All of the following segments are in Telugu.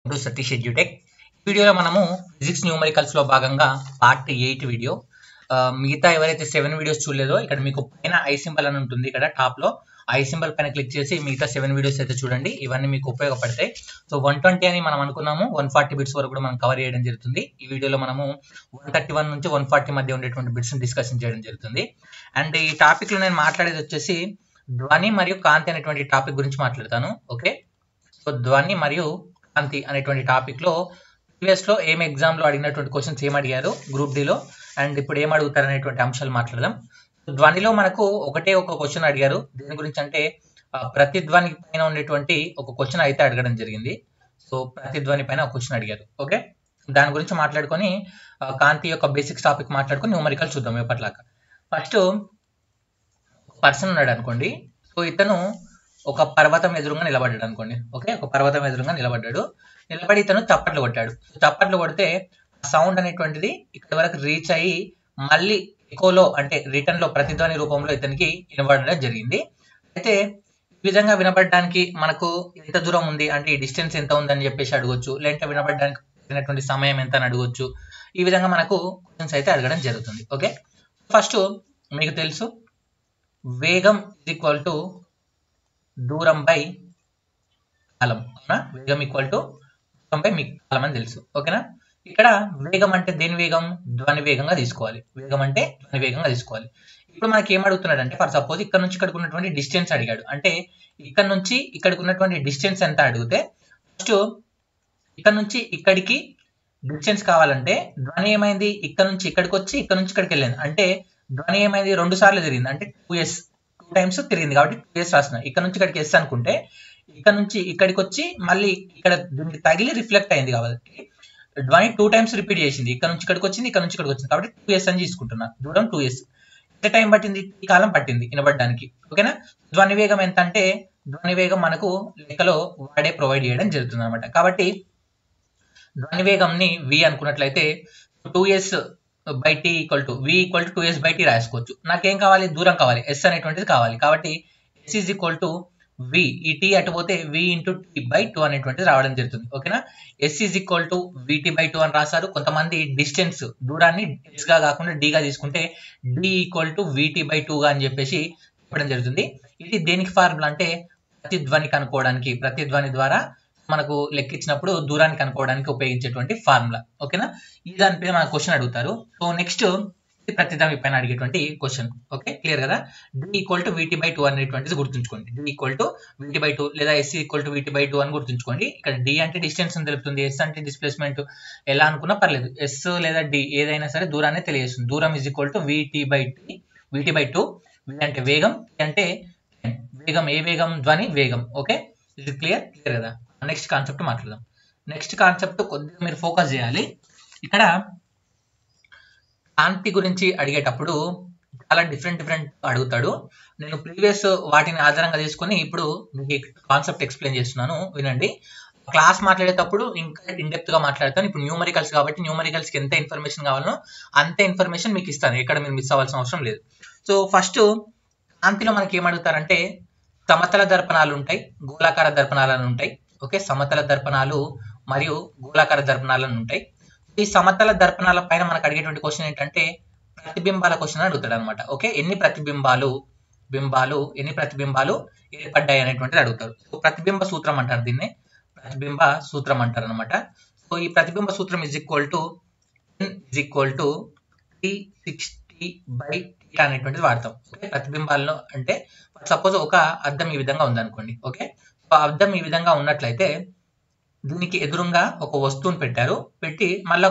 To Satish edutech. వీడియోలో మనము ఫిజిక్స్ న్యూమరికల్స్ లో భాగంగా పార్ట్ 8 వీడియో. మిగతా ఎవరైతే 7 వీడియోస్ చూడలేదో ఇక్కడ మీకు పైన ఐ సింబల్ అని ఉంటుంది. ఇక్కడ టాప్ లో ఐ సింబల్ పైన క్లిక్ చేసి మిగతా 7 వీడియోస్ అయితే చూడండి. ఇవన్నీ మీకు ఉపయోగపడతాయి. సో 120 అని మనం అనుకున్నాము, 140 బిట్స్ వరకు కూడా మనం కవర్ చేయడం జరుగుతుంది. ఈ వీడియోలో మనము 131 నుంచి 140 మధ్య ఉండేటువంటి బిట్స్ డిస్కషన్ చేయడం జరుగుతుంది. అండ్ ఈ టాపిక్ లో నేను మాట్లాడేది వచ్చేసి ధ్వని మరియు కాంతి అనేటువంటి టాపిక్ గురించి మాట్లాడతాను. ఓకే, సో ధ్వని మరియు కాంతి అనేటువంటి టాపిక్ లో ప్రీవియస్ లో ఏం ఎగ్జామ్ లో అడిగినటువంటి క్వశ్చన్స్ ఏం అడిగారు గ్రూప్ డి లో, అండ్ ఇప్పుడు ఏం అడుగుతారు అనేటువంటి అంశాలు మాట్లాడదాం. ధ్వనిలో మనకు ఒకటే ఒక క్వశ్చన్ అడిగారు. దీని గురించి అంటే ప్రతిధ్వని పైన ఉండేటువంటి ఒక క్వశ్చన్ అయితే అడగడం జరిగింది. సో ప్రతిధ్వని పైన ఒక క్వశ్చన్ అడిగారు. ఓకే, దాని గురించి మాట్లాడుకొని కాంతి యొక్క బేసిక్స్ టాపిక్ మాట్లాడుకొని న్యూమరికల్ చూద్దాం ఎప్పటిలాగా. ఫస్ట్ పర్సన్ ఉన్నాడు అనుకోండి. సో ఇతను ఒక పర్వతం ఎదురుగా నిలబడ్డాడు అనుకోండి. ఓకే, ఒక పర్వతం ఎదురుగా నిలబడి ఇతను చప్పట్లు కొట్టాడు. చప్పట్లు కొడితే సౌండ్ అనేటువంటిది ఇక్కడ వరకు రీచ్ అయ్యి మళ్ళీ ఎకోలో అంటే రిటర్న్ లో ప్రతిధ్వని రూపంలో ఇతనికి వినబడడం జరిగింది. అయితే ఈ విధంగా వినబడడానికి మనకు ఎంత దూరం ఉంది అంటే ఈ డిస్టెన్స్ ఎంత ఉందని చెప్పేసి అడగొచ్చు, లేదంటే వినబడడానికి సమయం ఎంత అని అడగొచ్చు. ఈ విధంగా మనకు క్వశ్చన్స్ అయితే అడగడం జరుగుతుంది. ఓకే, ఫస్ట్ మీకు తెలుసు వేగం ఈక్వల్ టు దూరం బై కాలం. అవునా, వేగం ఈక్వల్ టు దూరం బై మీ కాలం అని తెలుసు. ఓకేనా, ఇక్కడ వేగం అంటే దేని వేగం? ధ్వని వేగంగా తీసుకోవాలి. వేగం అంటే ధ్వని వేగంగా తీసుకోవాలి. ఇప్పుడు మనకి ఏం అడుగుతున్నాడు అంటే ఫర్ సపోజ్ ఇక్కడ నుంచి ఇక్కడికి ఉన్నటువంటి డిస్టెన్స్ అడిగాడు. అంటే ఇక్కడ నుంచి ఇక్కడికి ఉన్నటువంటి డిస్టెన్స్ ఎంత అడిగితే ఫస్ట్ ఇక్కడ నుంచి ఇక్కడికి డిస్టెన్స్ కావాలంటే ధ్వని ఏమైంది? ఇక్కడ నుంచి ఇక్కడికి వచ్చి ఇక్కడ నుంచి ఇక్కడికి వెళ్ళింది. అంటే ధ్వని ఏమైంది? 2 సార్లు తిరిగింది. అంటే 2s 2 టైమ్స్ తిరిగింది కాబట్టి 2s రాసిన. ఇక్కడ నుంచి ఇక్కడికి s అనుకుంటే ఇక్కడ నుంచి ఇక్కడికి వచ్చి మళ్ళీ ఇక్కడ దీనికి తగిలి రిఫ్లెక్ట్ అయింది కాబట్టి ధ్వని 2 టైమ్స్ రిపీట్ చేసింది. ఇక్కడ నుంచి ఇక్కడికి వచ్చింది, ఇక్కడ నుంచి ఇక్కడికి వచ్చింది కాబట్టి 2s అని తీసుకుంటున్నా. దూరం 2s. ఎంత టైం పట్టింది? ఈ కాలం పట్టింది వినబడడానికి. ఓకేనా, ధ్వని వేగం ఎంత అంటే ధ్వని వేగం మనకు లెక్కలో వాడే ప్రొవైడ్ చేయడం జరుగుతుంది అనమాట. కాబట్టి ధ్వని వేగంని v అనుకున్నట్లయితే 2s by T equal to v equal to 2s by T రాసుకోవచ్చు. నాకేం కావాలి? దూరం కావాలి, s అనేటువంటిది కావాలి. కాబట్టి s is equal to v, ఈ టీ అటు పోతే v ఇంటూ టీ బై 2 అనేటువంటిది రావడం జరుగుతుంది. ఓకేనా, s is equal to vt by 2 అని రాశారు. కొంతమంది డిస్టెన్స్ దూరాన్ని s గా కాకుండా d గా తీసుకుంటే d equal to vt by 2 గా అని చెప్పేసి చెప్పడం జరుగుతుంది. ఇది దేనికి ఫార్ములా అంటే ప్రతిధ్వని కనుక్కోవడానికి, ప్రతిధ్వని ద్వారా మనకు లెక్కించినప్పుడు దూరాన్ని కనుక్కోవడానికి ఉపయోగించేటువంటి ఫార్ములా. ఓకేనా, ఈ దానిపైన మన క్వశ్చన్ అడుగుతారు. సో నెక్స్ట్ ప్రతిధ్వని పైన అడిగేటువంటి క్వశ్చన్. ఓకే, క్లియర్ కదా? d equal to vt by 2 అనేటువంటిది గుర్తుంచుకోండి. d equal to vt by 2 లేదా s equal to vt by 2 అని గుర్తుంచుకోండి. ఇక్కడ d అంటే డిస్టెన్స్ అని తెలుపుతుంది, s అంటే డిస్ప్లేస్మెంట్. ఎలా అనుకున్నా పర్లేదు, s లేదా d ఏదైనా సరే దూరాన్ని తెలియజేస్తుంది. దూరం is equal to vt by 2. v అంటే వేగం, t అంటే వేగం. ఏ వేగం? ధ్వని వేగం. ఓకే, ఇది క్లియర్ కదా? నెక్స్ట్ కాన్సెప్ట్ మాట్లాడదాం. నెక్స్ట్ కాన్సెప్ట్ కొద్దిగా మీరు ఫోకస్ చేయాలి. ఇక్కడ కాంతి గురించి అడిగేటప్పుడు చాలా డిఫరెంట్ అడుగుతాడు. నేను ప్రీవియస్ వాటిని ఆధారంగా తీసుకొని ఇప్పుడు మీకు కాన్సెప్ట్ ఎక్స్ప్లెయిన్ చేస్తున్నాను, వినండి. క్లాస్ మాట్లాడేటప్పుడు ఇంకా ఇన్డెప్త్ గా మాట్లాడతాను. ఇప్పుడు న్యూమరికల్స్ కాబట్టి న్యూమరికల్స్ కి ఎంత ఇన్ఫర్మేషన్ కావాలో అంతే ఇన్ఫర్మేషన్ మీకు ఇస్తాను, ఎక్కడ మీరు మిస్ అవ్వాల్సిన అవసరం లేదు. సో ఫస్ట్ కాంతిలో మనకి ఏం అడుగుతారంటే సమతల దర్పణాలు ఉంటాయి, గోళాకార దర్పణాలు ఉంటాయి. ఓకే, సమతల దర్పణాలు మరియు గోళాకార దర్పణాలు ఉంటాయి. ఈ సమతల దర్పణాల పైన మనకు అడిగేటువంటి క్వశ్చన్ ఏంటంటే ప్రతిబింబాల క్వశ్చన్ అడుగుతాడు అనమాట. ఓకే, ఎన్ని ప్రతిబింబాలు ఏర్పడ్డాయి అనేటువంటిది అడుగుతారు. సో ప్రతిబింబ సూత్రం అంటారు, దీన్ని ప్రతిబింబ సూత్రం అంటారు అనమాట. సో ఈ ప్రతిబింబ సూత్రం is equal to n is equal to 360 by θ అనేటువంటిది వాడతాం. ఓకే, ప్రతిబింబాల్లో అంటే సపోజ్ ఒక అద్దం ఈ విధంగా ఉందనుకోండి. ఓకే, సో అద్దం ఈ విధంగా ఉన్నట్లయితే దీనికి ఎదురుగా ఒక వస్తువుని పెట్టి మళ్ళీ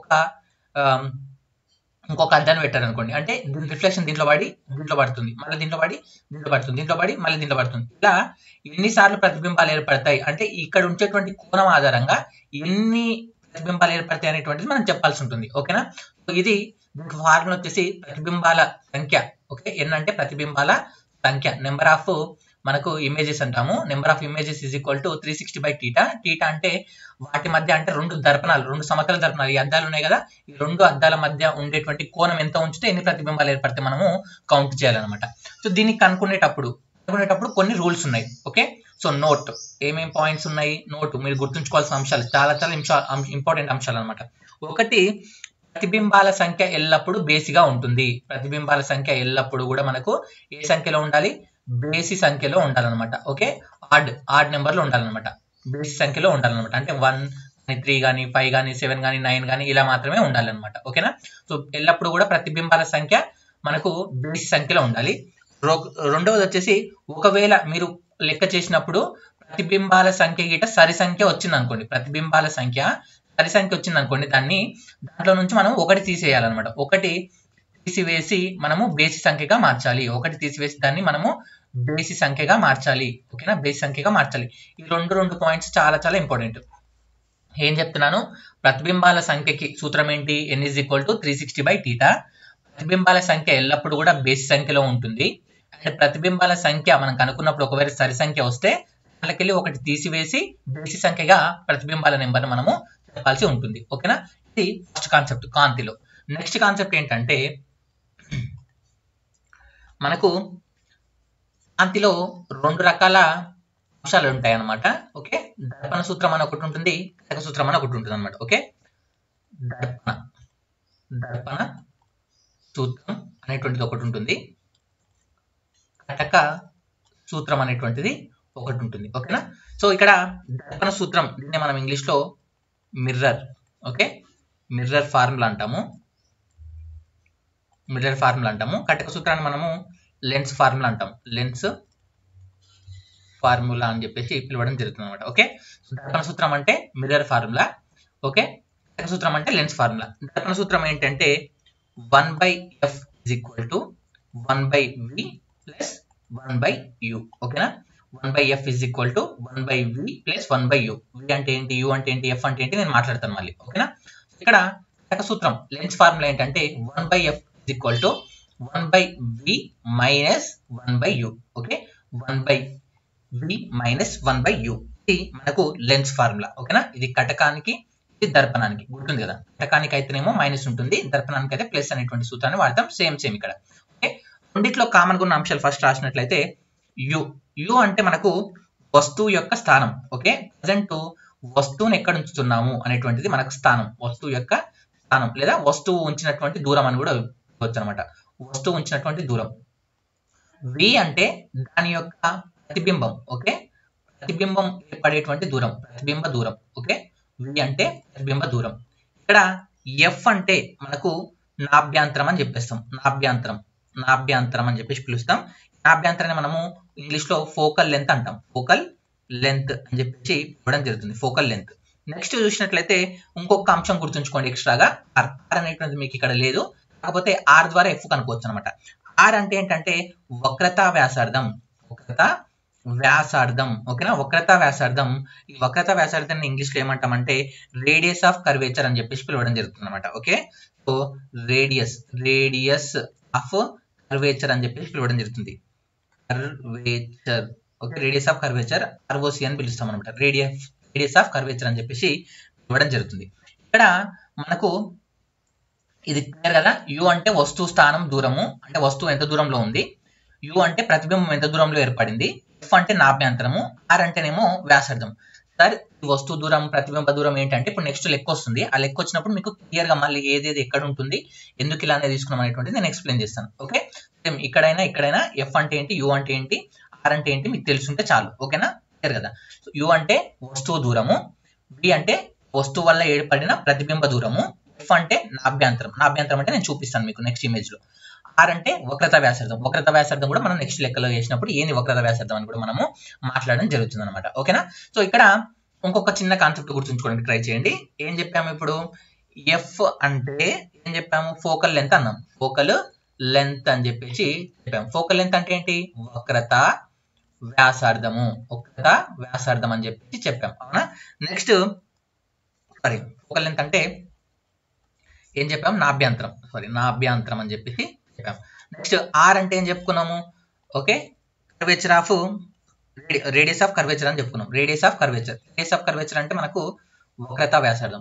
ఇంకొక అద్దాన్ని పెట్టారు అనుకోండి. అంటే దీని రిఫ్లెక్షన్ దీంట్లో పడుతుంది, మళ్ళీ దీంట్లో పడి మళ్ళీ దీంట్లో పడుతుంది. ఇలా ఎన్నిసార్లు ప్రతిబింబాలు ఏర్పడతాయి అంటే ఇక్కడ ఉంచేటువంటి కోణం ఆధారంగా ఎన్ని ప్రతిబింబాలు ఏర్పడతాయి అనేటువంటిది మనం చెప్పాల్సి ఉంటుంది. ఓకేనా, ఇది దీనికి ఫార్ములా వచ్చేసి ప్రతిబింబాల సంఖ్య. ఓకే, ఎన్ అంటే ప్రతిబింబాల సంఖ్య, నెంబర్ ఆఫ్ మనకు ఇమేజెస్ అంటాము. Number of images is equal to 360 by θ. అంటే వాటి మధ్య అంటే రెండు సమతల దర్పణాలు, ఈ అద్దాలు ఉన్నాయి కదా, ఈ రెండు అద్దాల మధ్య ఉండేటువంటి కోణం ఎంత ఉంచితే ఎన్ని ప్రతిబింబాలు ఏర్పడితే మనము కౌంట్ చేయాలన్నమాట. సో దీన్ని కనుక్కునేటప్పుడు కొన్ని రూల్స్ ఉన్నాయి. ఓకే, సో నోట్ ఏమేం పాయింట్స్ ఉన్నాయి, నోట్ మీరు గుర్తుంచుకోవాల్సిన అంశాలు చాలా చాలా ఇంపార్టెంట్ అంశాలు అనమాట. ఒకటి, ప్రతిబింబాల సంఖ్య ఎల్లప్పుడూ బేసిగా ఉంటుంది. ప్రతిబింబాల సంఖ్య ఎల్లప్పుడూ కూడా మనకు ఏ సంఖ్యలో ఉండాలి, బేసి సంఖ్యలో ఉండాలన్నమాట. ఓకే, ఆడ్ నెంబర్లో ఉండాలన్నమాట, బేసి సంఖ్యలో ఉండాలన్నమాట. అంటే 1 కానీ 3 కానీ 5 కానీ 7 కానీ 9 కానీ ఇలా మాత్రమే ఉండాలన్నమాట. ఓకేనా. సో ఎల్లప్పుడూ కూడా ప్రతిబింబాల సంఖ్య మనకు బేసి సంఖ్యలో ఉండాలి. రెండవది వచ్చేసి, ఒకవేళ మీరు లెక్క చేసినప్పుడు ప్రతిబింబాల సంఖ్య గిట సరి సంఖ్య వచ్చింది అనుకోండి, ప్రతిబింబాల సంఖ్య సరి సంఖ్య వచ్చింది అనుకోండి, దాంట్లో నుంచి మనం 1 తీసేయాలన్నమాట. 1 తీసివేసి మనము బేసి సంఖ్యగా మార్చాలి. 1 తీసివేసి దాన్ని మనము బేసి సంఖ్యగా మార్చాలి. ఓకేనా, బేసి సంఖ్యగా మార్చాలి. ఈ రెండు పాయింట్స్ చాలా చాలా ఇంపార్టెంట్. ఏం చెప్తున్నాను, ప్రతిబింబాల సంఖ్యకి సూత్రం ఏంటి, n = 360/θ. ప్రతిబింబాల సంఖ్య ఎల్లప్పుడూ కూడా బేసి సంఖ్యలో ఉంటుంది. అండ్ ప్రతిబింబాల సంఖ్య మనం కనుక్కున్నప్పుడు ఒకవేళ సరి సంఖ్య వస్తే దాంట్లోకెళ్ళి 1 తీసివేసి బేసి సంఖ్యగా ప్రతిబింబాల నెంబర్ని మనము చెప్పాల్సి ఉంటుంది. ఓకేనా, ఇది ఫస్ట్ కాన్సెప్ట్ కాంతిలో. నెక్స్ట్ కాన్సెప్ట్ ఏంటంటే, మనకు కాంతిలో 2 రకాల అంశాలు ఉంటాయి అన్నమాట. ఓకే, దర్పణ సూత్రం అని ఒకటి ఉంటుంది, కటక సూత్రం అని ఒకటి ఉంటుంది అనమాట. ఓకే, దర్పణ సూత్రం అనేటువంటిది ఒకటి ఉంటుంది, కటక సూత్రం అనేటువంటిది ఒకటి ఉంటుంది. ఓకేనా. సో ఇక్కడ దర్పణ సూత్రం, దీన్ని మనం ఇంగ్లీష్లో మిర్రర్, ఓకే, మిర్రర్ ఫార్ములా అంటాము. కటక సూత్రాన్ని మనము లెన్స్ ఫార్ములా అంటాం. లెన్స్ ఫార్ములా అని చెప్పేసి పిలవడం జరుగుతుంది అనమాట. ఓకే, దర్పణ సూత్రం అంటే మిర్రర్ ఫార్ములా. ఓకే, కటక సూత్రం అంటే లెన్స్ ఫార్ములా. దర్పణ సూత్రం ఏంటంటే 1/f = 1/v + 1/u. ఓకేనా, 1/f = 1/v + 1/u. v అంటే ఏంటి, u అంటే ఏంటి, f అంటే ఏంటి నేను మాట్లాడతాను మళ్ళీ. ఓకేనా, ఇక్కడ కటక సూత్రం లెన్స్ ఫార్ములా ఏంటంటే 1/f = 1/v - 1/u. Okay, 1/v - 1/u ఇది మనకు లెన్స్ ఫార్ములా. ఓకేనా, ఇది కటకానికి, ఇది దర్పణానికి. గుర్తుంది కదా, కటకానికి అయితేనేమో మైనస్ ఉంటుంది, దర్పణానికి అయితే ప్లస్ అనేటువంటి సూత్రాన్ని వాడతాం. సేమ్ ఇక్కడ. ఓకే, రెండిట్లో కామన్ గా ఉన్న అంశాలు ఫస్ట్ రాసినట్లయితే యు అంటే మనకు వస్తువు యొక్క స్థానం. ఓకే, ప్రజెంట్ వస్తువుని ఎక్కడ ఉంచుతున్నాము అనేటువంటిది మనకు స్థానం, వస్తువు యొక్క స్థానం, లేదా వస్తువు ఉంచినటువంటి దూరం అని కూడా వచ్చు అనమాట. వస్తువు ఉంచినటువంటి దూరం. వి అంటే దాని యొక్క ప్రతిబింబం. ఓకే, ప్రతిబింబం ఏర్పడేటువంటి దూరం, ప్రతిబింబ దూరం. ఓకే, వి అంటే ప్రతిబింబ దూరం. ఇక్కడ ఎఫ్ అంటే మనకు నాభ్యంతరం అని చెప్పేస్తాం. నాభ్యంతరం అని చెప్పేసి పిలుస్తాం. నాభ్యంతరాన్ని మనము ఇంగ్లీష్ లో ఫోకల్ లెంత్ అంటాం. ఫోకల్ లెంత్ అని చెప్పేసి ఇవ్వడం జరుగుతుంది, ఫోకల్ లెంత్. నెక్స్ట్ చూసినట్లయితే ఇంకొక అంశం గుర్తుంచుకోండి ఎక్స్ట్రాగా, ఆర్ అనేటువంటిది మీకు ఇక్కడ లేదు, కాకపోతే ఆర్ ద్వారా ఎఫ్ కనుక్కోవచ్చు అనమాట. ఆర్ అంటే ఏంటంటే వక్రతా వ్యాసార్థం. ఓకేనా, వక్రతా వ్యాసార్థం. ఈ వక్రతా వ్యాసార్థాన్ని ఇంగ్లీష్ లో ఏమంటామంటే రేడియస్ ఆఫ్ కర్వేచర్ అని చెప్పేసి పిలవడం జరుగుతుంది అనమాట. Okay, so radius of curvature అని చెప్పేసి పిలవడం జరుగుతుంది. Curvature. Okay, radius of curvature ROC అని పిలుస్తాం అనమాట. రేడియస్ ఆఫ్ కర్వేచర్ అని చెప్పేసి పిలవడం జరుగుతుంది. ఇక్కడ మనకు ఇది క్లియర్ కదా. యు అంటే వస్తువు స్థానం దూరము, అంటే వస్తువు ఎంత దూరంలో ఉంది. యు అంటే ప్రతిబింబం ఎంత దూరంలో ఏర్పడింది. ఎఫ్ అంటే నాభ్యంతరము, ఆర్ అంటేనేమో వ్యాసార్థం. సార్ వస్తువు దూరం, ప్రతిబింబ దూరం ఏంటంటే ఇప్పుడు నెక్స్ట్ లెక్క వస్తుంది. ఆ లెక్క వచ్చినప్పుడు మీకు క్లియర్ గా మళ్ళీ ఏదేది ఎక్కడ ఉంటుంది, ఎందుకు ఇలానే తీసుకున్నాం అనేటువంటిది నేను ఎక్స్ప్లెయిన్ చేస్తాను. ఓకే, ఇక్కడైనా ఎఫ్ అంటే ఏంటి, యు అంటే ఏంటి, ఆర్ అంటే ఏంటి మీకు తెలుసుంటే చాలు. ఓకేనా, క్లియర్ కదా. యు అంటే వస్తువు దూరము, వి అంటే వస్తువు వల్ల ఏర్పడిన ప్రతిబింబ దూరము, ఎఫ్ అంటే నాభ్యంతరం అంటే నేను చూపిస్తాను మీకు నెక్స్ట్ ఇమేజ్ లో. ఆర్ అంటే వక్రతా వ్యాసార్థం కూడా మనం నెక్స్ట్ లెక్కలో చేసినప్పుడు ఏంది వక్రతా వ్యాసార్థం అని కూడా మనము మాట్లాడడం జరుగుతుంది అనమాట. ఓకేనా, సో ఇక్కడ ఇంకొక చిన్న కాన్సెప్ట్ గుర్తుంచుకోవడానికి ట్రై చేయండి. ఏం చెప్పాము ఇప్పుడు, ఎఫ్ అంటే ఏం చెప్పాము, ఫోకల్ లెంత్ అన్నాం. ఫోకల్ లెంత్ అని చెప్పేసి చెప్పాము. ఫోకల్ లెంత్ అంటే ఏంటి, వక్రతా వ్యాసార్థం అని చెప్పేసి చెప్పాం. అవునా, నెక్స్ట్ ఫోకల్ లెంత్ అంటే ఏం చెప్పాం, నాభ్యంతరం అని చెప్పేసి చెప్పాం. నెక్స్ట్ ఆర్ అంటే ఏం చెప్పుకున్నాము, okay, curvature of radius of curvature అని చెప్పుకున్నాం. రేడియస్ ఆఫ్ కర్వేచర్ అంటే మనకు వక్రతా వ్యాసార్థం.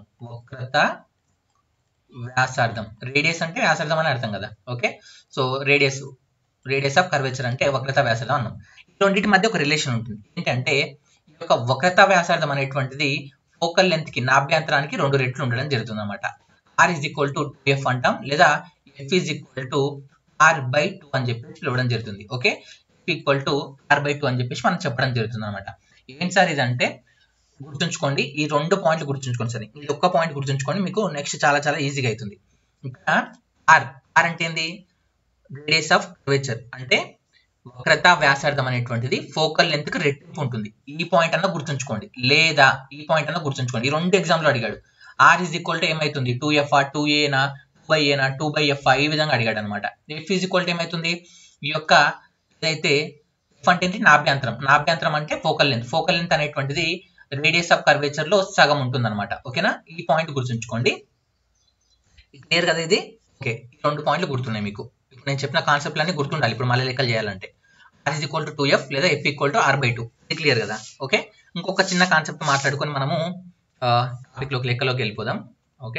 రేడియస్ అంటే వ్యాసార్థం అని అర్థం కదా. Okay, so radius of curvature అంటే వక్రతా వ్యాసార్థం అన్నాం. రెండింటి మధ్య ఒక రిలేషన్ ఉంటుంది. ఏంటంటే ఈ యొక్క వక్రతా వ్యాసార్థం అనేటువంటిది ఫోకల్ లెంత్ కి నాభ్యంతరానికి 2 రెట్లు ఉండడం జరుగుతుంది అనమాట. r is equal to 2f అంటాం, లేదా f is equal to r/2 అని చెప్పేసి ఇవ్వడం జరుగుతుంది. Okay, f equal to r/2 అని చెప్పేసి మనం చెప్పడం జరుగుతుంది అనమాట. ఏంటి సార్ ఇదంటే గుర్తుంచుకోండి, ఈ 2 పాయింట్లు గుర్తుంచుకోండి సార్. ఇది ఒక్క పాయింట్ గుర్తుంచుకోండి, మీకు నెక్స్ట్ చాలా చాలా ఈజీగా అవుతుంది. ఇక్కడ r అంటే ఏంది? రేడియస్ ఆఫ్ కర్వేచర్, అంటే వక్రతా వ్యాసార్థం అనేటువంటిది ఫోకల్ లెంత్ కి రెట్టింపు ఉంటుంది. ఈ పాయింట్ అన్న గుర్తుంచుకోండి, లేదా ఈ పాయింట్ అన్న గుర్తుంచుకోండి. ఈ 2 ఎగ్జామ్ లో అడిగాడు. r ఈజ్ ఈక్వల్ టు ఏమైతుంది? 2f 2a 2a 2/f ఈ విధంగా అడిగాడు అనమాట. f ఈజ్ ఈక్వల్ టు ఏమైతుంది? ఈ యొక్క ఏదైతే f అంటే ఏంటి? నాభ్యంతరం అంటే ఫోకల్ లెంత్ అనేటువంటిది రేడియస్ ఆఫ్ కర్వేచర్ లో సగం ఉంటుంది అనమాట. ఓకేనా, ఈ పాయింట్ గుర్తుంచుకోండి. క్లియర్ కదా ఇది? ఓకే, ఈ 2 పాయింట్లు గుర్తున్నాయి మీకు. ఇప్పుడు నేను చెప్పిన కాన్సెప్ట్ అన్ని గుర్తుండాలి ఇప్పుడు మళ్ళీ లెక్కలు చేయాలంటే. r is equal to 2f లేదా f ఈక్వల్ టు r/2. ఇది క్లియర్ కదా? ఓకే, ఇంకొక చిన్న కాన్సెప్ట్ మాట్లాడుకొని మనము టాపిక్ లోకి లెక్కలోకి వెళ్ళిపోదాం. ఓకే,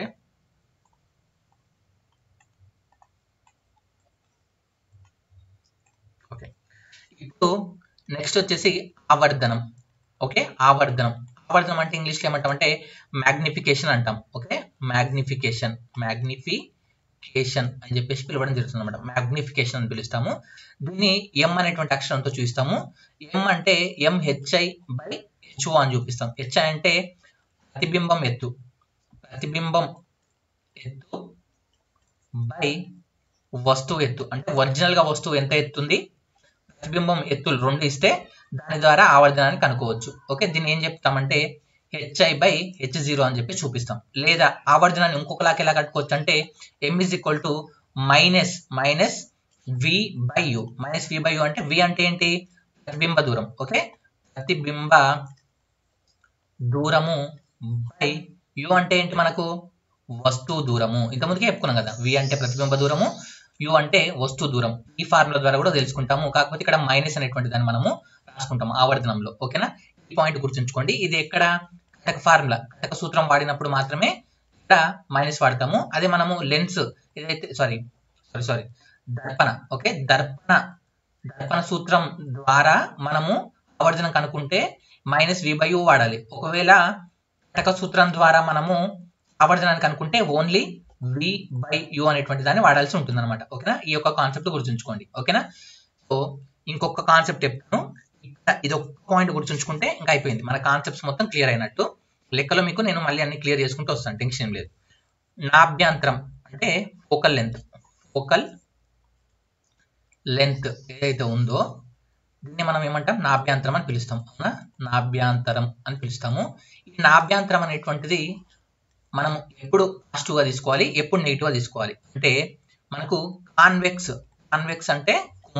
ఓకే ఇప్పుడు నెక్స్ట్ వచ్చేసి ఆవర్ధనం. ఓకే, ఆవర్ధనం అంటే ఇంగ్లీష్లో ఏమంటాం అంటే మ్యాగ్నిఫికేషన్ అంటాం. ఓకే, మ్యాగ్నిఫికేషన్ అని చెప్పేసి పిలవడం జరుగుతుంది అనమాట. మ్యాగ్నిఫికేషన్ అని పిలుస్తాము. దీన్ని m అనేటువంటి అక్షరంతో చూపిస్తాము. m అంటే mhi/ho అని చూపిస్తాం. hi అంటే ప్రతిబింబం ఎత్తు బై వస్తువు ఎత్తు, అంటే ఒరిజినల్ గా వస్తువు ఎంత ఎత్తుంది, ప్రతిబింబం ఎత్తులు 2 ఇస్తే దాని ద్వారా ఆవర్ధనాన్ని కనుక్కోవచ్చు. ఓకే, దీన్ని ఏం చెప్తామంటే hi/h0 అని చెప్పి చూపిస్తాం. లేదా ఆవర్ధనాన్ని ఇంకొకలాగా ఎలా కట్టుకోవచ్చు అంటే m is equal to minus v/u. అంటే v అంటే ఏంటి? ప్రతిబింబ దూరం. ఓకే, ప్రతిబింబ దూరము బై u అంటే ఏంటి? మనకు వస్తువు దూరము. ఇంతకుముందుకే చెప్పుకున్నాం కదా, v అంటే ప్రతిబింబ దూరము, u అంటే వస్తువు దూరం. ఈ ఫార్ములా ద్వారా కూడా తెలుసుకుంటాము. కాకపోతే ఇక్కడ మైనస్ అనేటువంటి దాన్ని మనము రాసుకుంటాము ఆవర్ధనంలో. ఓకేనా, ఈ పాయింట్ గుర్తుంచుకోండి. ఇది ఎక్కడ? కటక ఫార్ములా, కటక సూత్రం వాడినప్పుడు మాత్రమే ఇక్కడ మైనస్ వాడతాము. అదే మనము లెన్స్ ఏదైతే దర్పణ. ఓకే, దర్పణ సూత్రం ద్వారా మనము ఆవర్ధనం కనుక్కుంటే -v/u వాడాలి. ఒకవేళ కటక సూత్రం ద్వారా మనము ఆవర్ధనాన్ని కనుక్కుంటే ఓన్లీ v/u అనేటువంటి దాన్ని వాడాల్సి ఉంటుంది అనమాట. ఓకేనా, ఈ యొక్క కాన్సెప్ట్ గుర్తుంచుకోండి. ఓకేనా, సో ఇంకొక కాన్సెప్ట్ చెప్తాను. ఇది ఒక పాయింట్ గుర్తుంచుకుంటే ఇంకా అయిపోయింది, మన కాన్సెప్ట్స్ మొత్తం క్లియర్ అయినట్టు. లెక్కలో మీకు నేను మళ్ళీ అన్ని క్లియర్ చేసుకుంటూ వస్తాను, టెన్షన్ ఏం లేదు. నాభ్యంతరం అంటే ఫోకల్ లెంత్ ఏదైతే ఉందో దీన్ని మనం ఏమంటాం? నాభ్యంతరం అని పిలుస్తాం. అవునా, నాభ్యంతరం అని పిలుస్తాము. ఈ నాభ్యంతరం అనేటువంటిది మనం ఎప్పుడు పాజిటివ్గా తీసుకోవాలి, ఎప్పుడు నెగిటివ్గా తీసుకోవాలి అంటే మనకు కాన్వెక్స్ అంటే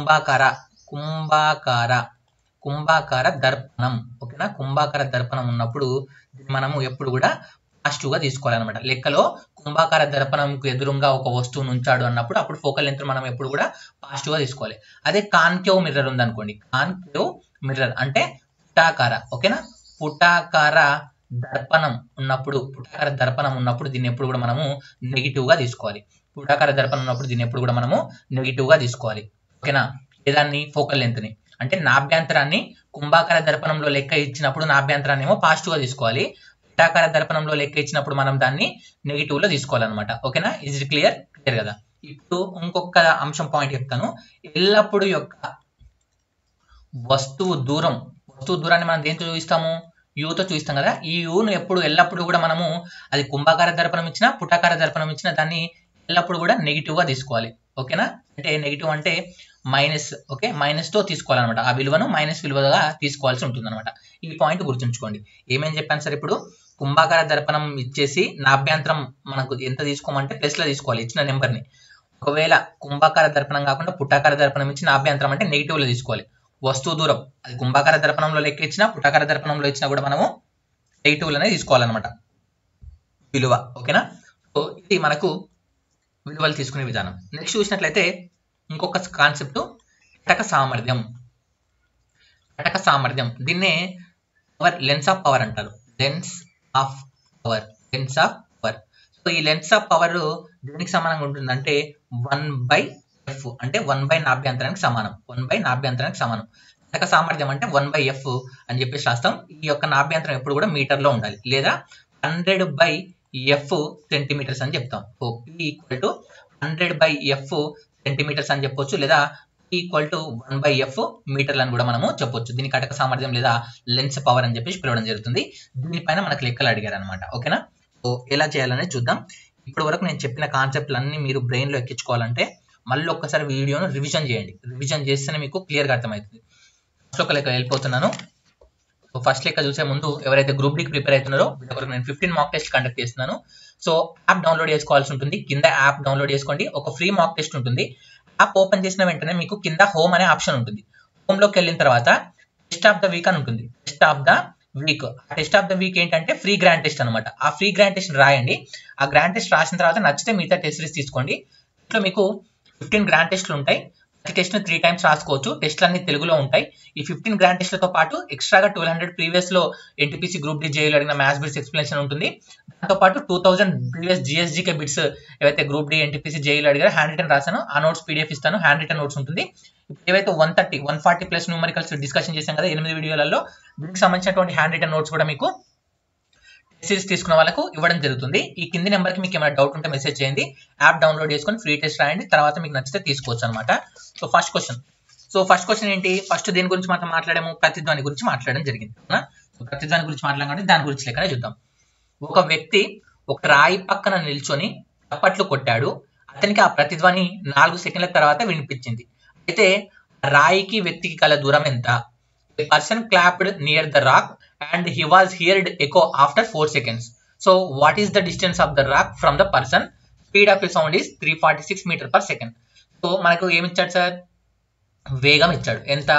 కుంభాకార దర్పణం. ఓకేనా, కుంభాకార దర్పణం ఉన్నప్పుడు మనము ఎప్పుడు కూడా పాజిటివ్గా తీసుకోవాలన్నమాట. లెక్కలో కుంభాకార దర్పణంకు ఎదురుగా ఒక వస్తువును ఉంచాడు అన్నప్పుడు అప్పుడు ఫోకల్ లెంత్ మనం ఎప్పుడు కూడా పాజిటివ్గా తీసుకోవాలి. అదే కాన్కేవ్ మిర్రర్ ఉందనుకోండి, కాన్కేవ్ మిర్రర్ అంటే పుటాకార. ఓకేనా, పుటాకార దర్పణం ఉన్నప్పుడు దీన్ని ఎప్పుడు కూడా మనము నెగిటివ్గా తీసుకోవాలి. ఓకేనా, ఏదాన్ని? ఫోకల్ లెంత్ని. అంటే నాభ్యంతరాన్ని కుంభాకార దర్పణంలో లెక్క ఇచ్చినప్పుడు నాభ్యంతరాన్ని ఏమో పాజిటివ్గా తీసుకోవాలి, పుటాకార దర్పణంలో లెక్క ఇచ్చినప్పుడు మనం దాన్ని నెగిటివ్ లో తీసుకోవాలన్నమాట. ఓకేనా, ఇది క్లియర్ కదా? ఇప్పుడు ఇంకొక అంశం పాయింట్ చెప్తాను. ఎల్లప్పుడు యొక్క వస్తువు దూరాన్ని మనం దేంతో చూపిస్తాము? యూతో చూపిస్తాం కదా. ఈ యూను ఎల్లప్పుడు కూడా మనము అది కుంభాకార దర్పణం ఇచ్చినా పుటాకార దర్పణం ఇచ్చినా దాన్ని ఎల్లప్పుడు కూడా నెగిటివ్ గా తీసుకోవాలి. ఓకేనా, అంటే నెగిటివ్ అంటే మైనస్. ఓకే, మైనస్ తో తీసుకోవాలన్నమాట. ఆ విలువను మైనస్ విలువగా తీసుకోవాల్సి ఉంటుంది అనమాట. ఈ పాయింట్ గుర్తుంచుకోండి. ఏమేం చెప్పాను సార్? ఇప్పుడు కుంభాకార దర్పణం ఇచ్చేసి నాభ్యంతరం మనకు ఎంత తీసుకోమంటే ప్లస్ లో తీసుకోవాలి ఇచ్చిన నెంబర్ని. ఒకవేళ కుంభాకార దర్పణం కాకుండా పుటాకార దర్పణం ఇచ్చి నాభ్యంతరం అంటే నెగిటివ్ లో తీసుకోవాలి. వస్తువు దూరం అది కుంభాకార దర్పణంలో లెక్క ఇచ్చినా పుటాకార దర్పణంలో ఇచ్చినా కూడా మనము నెగిటివ్ లోనే తీసుకోవాలన్నమాట విలువ. ఓకేనా, సో ఇది మనకు విలువలు తీసుకునే విధానం. నెక్స్ట్ చూసినట్లయితే ఇంకొక కాన్సెప్ట్ కటక సామర్థ్యం. దీన్నే లెన్స్ ఆఫ్ పవర్ అంటారు. Lens of power. సో ఈ లెన్స్ ఆఫ్ పవర్ దేనికి సమానంగా ఉంటుందంటే 1/f, అంటే 1/నాభ్యంతరానికి సమానం. కటక సామర్థ్యం అంటే 1/f అని చెప్పేసి రాస్తాం. ఈ యొక్క నాభ్యంతరం ఎప్పుడు కూడా మీటర్లో ఉండాలి, లేదా 100/f సెంటీమీటర్స్ అని చెప్తాం. So P equal to 100/f centimetres అని చెప్పొచ్చు, లేదా P ఈక్వల్ టు 1/f మీటర్లు అని కూడా మనము చెప్పొచ్చు. దీని కటక సామర్థ్యం లేదా లెన్స్ పవర్ అని చెప్పేసి పిలవడం జరుగుతుంది. దీనిపైన మనకు లెక్కలు అడిగారు అనమాట. ఓకేనా? సో ఎలా చేయాలనేది చూద్దాం. ఇప్పటి వరకు నేను చెప్పిన కాన్సెప్ట్లన్నీ మీరు బ్రెయిన్లో ఎక్కించుకోవాలంటే మళ్ళీ ఒక్కసారి వీడియోను రివిజన్ చేయండి. రివిజన్ చేస్తేనే మీకు క్లియర్గా అర్థమవుతుంది. ఫస్ట్ ఒక లెక్క వెళ్ళిపోతున్నాను. సో ఫస్ట్ లెక్క చూసే ముందు ఎవరైతే గ్రూప్ డీకి ప్రిపేర్ అవుతున్నారో వీళ్ళకి నేను 15 మాక్ టెస్ట్ కండక్ట్ చేస్తున్నాను. సో యాప్ డౌన్లోడ్ చేసుకోవాల్సి ఉంటుంది. కింద యాప్ డౌన్లోడ్ చేసుకోండి. ఒక ఫ్రీ మాక్ టెస్ట్ ఉంటుంది. యాప్ ఓపెన్ చేసిన వెంటనే మీకు కింద హోమ్ అనే ఆప్షన్ ఉంటుంది. హోమ్లోకి వెళ్ళిన తర్వాత టెస్ట్ ఆఫ్ ద వీక్ అని ఉంటుంది. టెస్ట్ ఆఫ్ ద వీక్, ఆ టెస్ట్ ఆఫ్ ద వీక్ ఏంటంటే ఫ్రీ గ్రాండ్ టెస్ట్ అనమాట. ఆ ఫ్రీ గ్రాండ్ టెస్ట్ రాయండి. ఆ గ్రాండ్ టెస్ట్ రాసిన తర్వాత నచ్చితే మిగతా టెస్ట్ సిరీస్ తీసుకోండి. ఇట్లా మీకు 15 గ్రాండ్ టెస్ట్లు ఉంటాయి. టెస్ట్ ని 3 టైమ్స్ రాసుకోవచ్చు. టెస్ట్లు అన్ని తెలుగులో ఉంటాయి. ఈ 15 గ్రాండ్ టెస్ట్లతో పాటు ఎక్స్ట్రాగా 1200 ప్రీవియస్ లో ఎన్టీపీసీ గ్రూప్ డి జేఈలో అడిగిన మ్యాథ్స్ బిట్స్ ఎక్స్ప్లెనేషన్ ఉంటుంది. దాంతో పాటు 2000 ప్రీవియస్ జిఎస్జీకే బిట్స్ ఏవైతే గ్రూప్ డి ఎన్టీపీసీ జేఈలో అడిగారో హ్యాండ్ రిటర్న్ రాశాను. ఆ నోట్స్ పీడిఎఫ్ ఇస్తాను. హ్యాండ్ రిటర్న్ నోట్స్ ఉంటుంది. ఏవైతే 140 ప్లస్ న్యూమరికల్స్ డిస్కషన్ చేశాం కదా 8 వీడియోలలో, దీనికి సంబంధించినటువంటి హ్యాండ్ రిటర్న్ నోట్స్ కూడా మీకు సిరీస్ తీసుకున్న వాళ్ళకు ఇవ్వడం జరుగుతుంది. ఈ కింది నెంబర్కి మీకు ఏమైనా డౌట్ ఉంటే మెసేజ్ చేయండి. యాప్ డౌన్లోడ్ చేసుకొని ఫ్రీ టెస్ట్ రాయండి. తర్వాత మీకు నచ్చితే తీసుకోవచ్చు అనమాట. సో ఫస్ట్ క్వశ్చన్ ఏంటి? ఫస్ట్ దేని గురించి మనం మాట్లాడాము? ప్రతిధ్వని గురించి మాట్లాడడం జరిగింది. ప్రతిధ్వని గురించి మాట్లాడడం కాబట్టి దాని గురించి లెక్కనే చూద్దాం. ఒక వ్యక్తి ఒక రాయి పక్కన నిల్చొని చప్పట్లు కొట్టాడు. అతనికి ఆ ప్రతిధ్వని 4 సెకండ్ల తర్వాత వినిపించింది. అయితే రాయికి వ్యక్తికి గల దూరం ఎంత? A person clapped near the rock and he was heard echo after 4 seconds. So what is the distance of the rock from the person? Speed of a sound is 346 meter per second. So మనకు ఏమి ఇచ్చాడు సార్? వేగం ఇచ్చాడు. ఎంత?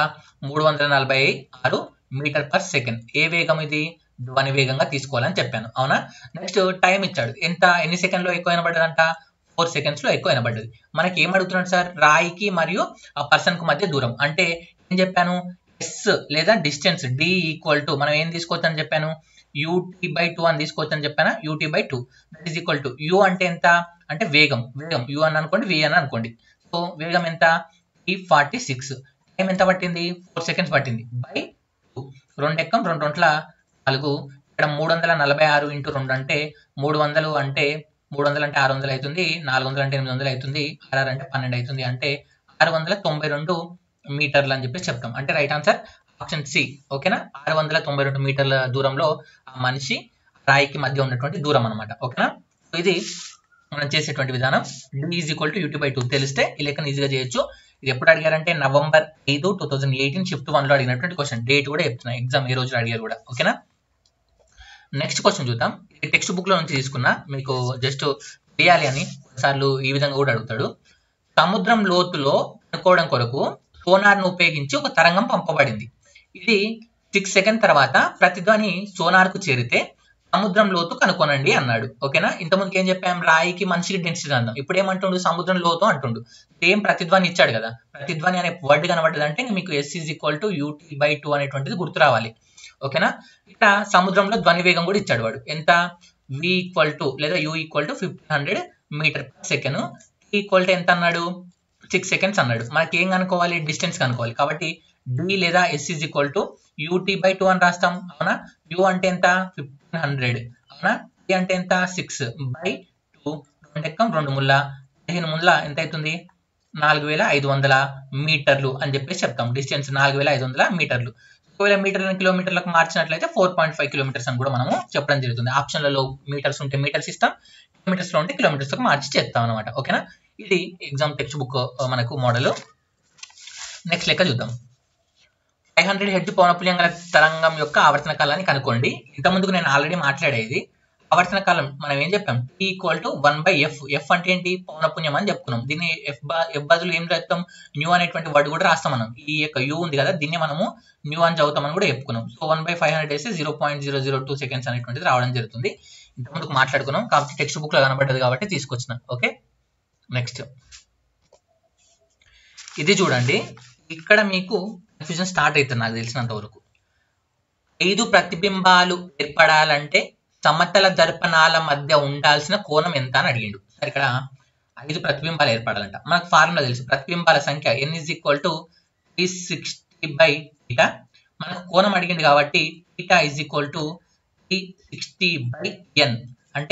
346 మీటర్ పర్ సెకండ్. ఏ వేగం ఇది? ధ్వని వేగంగా తీసుకోవాలని చెప్పాను, అవునా? నెక్స్ట్ టైం ఇచ్చాడు. ఎంత? ఎన్ని సెకండ్లో ఎక్కువ వినబడ్డదంట? 4 సెకండ్స్ లో ఎక్కువ వినబడ్డది. మనకి ఏం అడుగుతున్నాడు సార్? రాయికి మరియు ఆ పర్సన్ కు మధ్య దూరం. అంటే ఏం చెప్పాను? ఎస్ లేదా డిస్టెన్స్ డి ఈక్వల్ టు మనం ఏం తీసుకోవచ్చు అని చెప్పాను? UT/2 అని తీసుకోవచ్చు అని చెప్పాను. UT/2 that is equal to U అంటే ఎంత? అంటే వేగం యు అని అనుకోండి, వి అని అనుకోండి. సో వేగం ఎంత? 346. టైం ఎంత పట్టింది? 4 సెకండ్స్ పట్టింది. బై 2. 2 ఎక్కం 2 2 4. ఇక్కడ 346 ఇంటూ 2 అంటే 300 అంటే 300 అంటే 600 అవుతుంది. 400 అంటే 800 అవుతుంది. 6 అంటే 12 అవుతుంది. అంటే 692 మీటర్లు అని చెప్పేసి చెప్తాం. అంటే రైట్ ఆన్సర్ ఆప్షన్ సి. ఓకేనా? 692 మీటర్ల దూరంలో ఆ మనిషి రాయికి మధ్య ఉన్నటువంటి దూరం అనమాట. ఓకేనా? ఇది మనం చేసేటువంటి విధానం. D is equal to UT/2 తెలిస్తే ఈ లెక్కను ఈజీగా చేయొచ్చు. ఇది ఎప్పుడు అడిగారంటే November 5, 2018 షిఫ్ట్ 1 లో అడిగినటువంటి క్వశ్చన్. డేట్ కూడా చెప్తున్నా, ఎగ్జామ్ ఏ రోజు అడిగారు కూడా. ఓకేనా? నెక్స్ట్ క్వశ్చన్ చూద్దాం. ఇది టెక్స్ట్ బుక్ లో నుంచి తీసుకున్నా, మీకు జస్ట్ వేయాలి అని కొన్నిసార్లు ఈ విధంగా కూడా అడుగుతాడు. సముద్రం లోతులో కనుక్కోవడం కొరకు సోనార్ ను ఉపయోగించి ఒక తరంగం పంపబడింది. ఇది 6 సెకండ్ తర్వాత ప్రతిధ్వని సోనార్ కు చేరితే సముద్రం లోతు కనుక్కోనండి అన్నాడు. ఓకేనా? ఇంతకుముందుకు ఏం చెప్పాం? రాయికి మనిషికి డెన్సిటీ అందాం. ఇప్పుడు ఏమంటుండు? సముద్రం లోతు అంటుండు. సేమ్ ప్రతిధ్వని ఇచ్చాడు కదా. ప్రతిధ్వని అనే వర్డ్ కనబడ్డదంటే మీకు S is equal to UT/2 అనేటువంటిది గుర్తు రావాలి. ఓకేనా? ఇక్కడ సముద్రంలో ధ్వని వేగం కూడా ఇచ్చాడు వాడు. ఎంత? V ఈక్వల్ టు లేదా U equal to 1500 metre per second. T equal to ఎంత అన్నాడు? 6 సెకండ్స్ అన్నాడు. మనకి ఏం కనుక్కోవాలి? డిస్టెన్స్ కనుక్కోవాలి. కాబట్టి D లేదా S is equal to UT/2 అని రాస్తాం, అవునా? U అంటే ఎంత? 1500, అవునా? T అంటే ఎంత? 6/2. 2 ఎక్కం 2 ముళ్ళ 15 ముళ్ళ ఎంత అవుతుంది? 4500 మీటర్లు అని చెప్పేసి చెప్తాం. డిస్టెన్స్ 4500 మీటర్లు. ఒకవేళ మీటర్లను కిలోమీటర్లకు మార్చినట్లయితే 4.5 కిలోమీటర్స్ అని కూడా మనము చెప్పడం జరుగుతుంది. ఆప్షన్లలో మీటర్స్ ఉంటే మీటర్స్ ఇస్తాం, కిలోమీటర్స్ లో ఉంటే కిలోమీటర్స్ మార్చి చేస్తాం అనమాట. ఓకేనా? ఇది ఎగ్జామ్ టెక్స్ట్ బుక్ మనకు మోడల్. నెక్స్ట్ లెక్క చూద్దాం. 500 హెర్ట్జ్ పౌనఃపున్యం గల తరంగం యొక్క ఆవర్తన కాలాన్ని కనుక్కోండి. ఇంతకుముందుకు నేను ఆల్రెడీ మాట్లాడేది. ఆవర్తన కాలం మనం ఏం చెప్పాం? T equal to 1/f. F అంటే ఏంటి? పౌనఃపున్యం అని చెప్పుకున్నాం. దీన్ని ఎఫ్ బదులు ఏం రాస్తాం? న్యూ అనేటువంటి వర్డ్ కూడా రాస్తాం మనం. ఈ యొక్క యూ ఉంది కదా, దీన్ని మనము న్యూ అని చదువుతామని కూడా చెప్పుకున్నాం. సో 1/500 వేస్తే 0.002 సెకండ్స్ అనేటువంటిది రావడం జరుగుతుంది. ఇంతకుముందుకు మాట్లాడుకున్నాం కాబట్టి టెక్స్ట్ బుక్ లో కనబడ్డది కాబట్టి తీసుకొచ్చిన. ఓకే, నెక్స్ట్ ఇది చూడండి. ఇక్కడ మీకు కన్ఫ్యూజన్ స్టార్ట్ అవుతుంది నాకు తెలిసినంత వరకు. 5 ప్రతిబింబాలు ఏర్పడాలంటే సమతల దర్పణాల మధ్య ఉండాల్సిన కోణం ఎంత అని అడిగిండు. సరే, ఇక్కడ 5 ప్రతిబింబాలు ఏర్పడాలంట. మనకు ఫార్ములా తెలుసు. ప్రతిబింబాల సంఖ్య N is equal to 360 by theta. మనకు కోణం అడిగింది కాబట్టి theta is equal to 360 by N, అంటే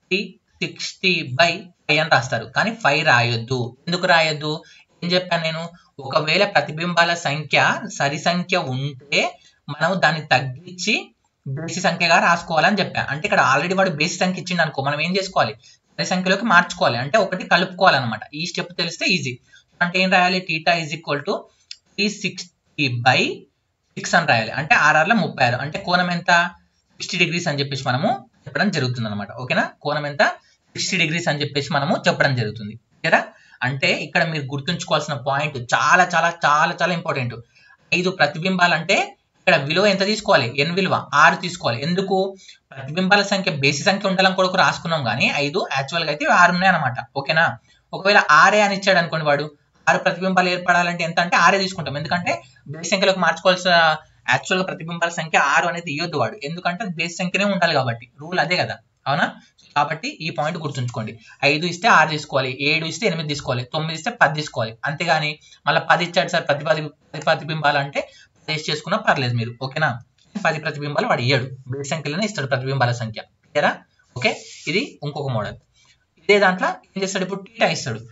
360 బై 5 అని రాస్తారు. కానీ 5 రాయొద్దు. ఎందుకు రాయొద్దు? ఏం చెప్పాను నేను? ఒకవేళ ప్రతిబింబాల సంఖ్య సరి సంఖ్య ఉంటే మనం దాన్ని తగ్గించి బేసి సంఖ్యగా రాసుకోవాలని చెప్పా. అంటే ఇక్కడ ఆల్రెడీ వాడు బేసి సంఖ్య ఇచ్చింది అనుకో, మనం ఏం చేసుకోవాలి? సరి సంఖ్యలోకి మార్చుకోవాలి, అంటే ఒకటి కలుపుకోవాలన్నమాట. ఈ స్టెప్ తెలిస్తే ఈజీ. అంటే ఏం రాయాలి? Theta is equal to 360 by 6 అని రాయాలి. అంటే 6 36, అంటే కోణం ఎంత? 60 డిగ్రీస్ అని చెప్పేసి మనము చెప్పడం జరుగుతుంది అనమాట. ఓకేనా? కోణం ఎంత? 60 డిగ్రీస్ అని చెప్పేసి మనము చెప్పడం జరుగుతుంది. కదా? అంటే ఇక్కడ మీరు గుర్తుంచుకోవాల్సిన పాయింట్ చాలా చాలా చాలా చాలా ఇంపార్టెంట్. 5 ప్రతిబింబాలు అంటే ఇక్కడ విలువ ఎంత తీసుకోవాలి? n విలువ 6 తీసుకోవాలి. ఎందుకు? ప్రతిబింబాల సంఖ్య బేసి సంఖ్య ఉండాలని కొరకు రాసుకున్నాం, కానీ 5 యాక్చువల్ గా అయితే 6 ఉన్నాయి అనమాట. ఓకేనా? ఒకవేళ 6 అని ఇచ్చాడు అనుకోండి వాడు, 6 ప్రతిబింబాలు ఏర్పడాలంటే ఎంత అంటే 6 తీసుకుంటాం. ఎందుకంటే బేసి సంఖ్యలోకి మార్చుకోవాల్సిన యాక్చువల్ గా ప్రతిబింబాల సంఖ్య 6 అనేది ఇవ్వద్దు వాడు, ఎందుకంటే బేసి సంఖ్యనే ఉండాలి కాబట్టి. రూల్ అదే కదా, అవునా? కాబట్టి ఈ పాయింట్ గుర్తుంచుకోండి. 5 ఇస్తే 6 తీసుకోవాలి, 7 ఇస్తే 8 తీసుకోవాలి, 9 ఇస్తే 10 తీసుకోవాలి. అంతేగాని మళ్ళీ 10 ఇచ్చాడు సార్ ప్రతిబింబాలు అంటే 10 చేసుకున్నా పర్లేదు మీరు. ఓకేనా? 10 ప్రతిబింబాలు వాడు ఇయ్యాడు, బేసి సంఖ్యలోనే ఇస్తాడు ప్రతిబింబాల సంఖ్య. ఓకేనా? ఓకే, ఇది ఇంకొక మోడల్. ఇదే దాంట్లో ఏం చేస్తాడు? ఇప్పుడు టీటా ఇస్తాడు.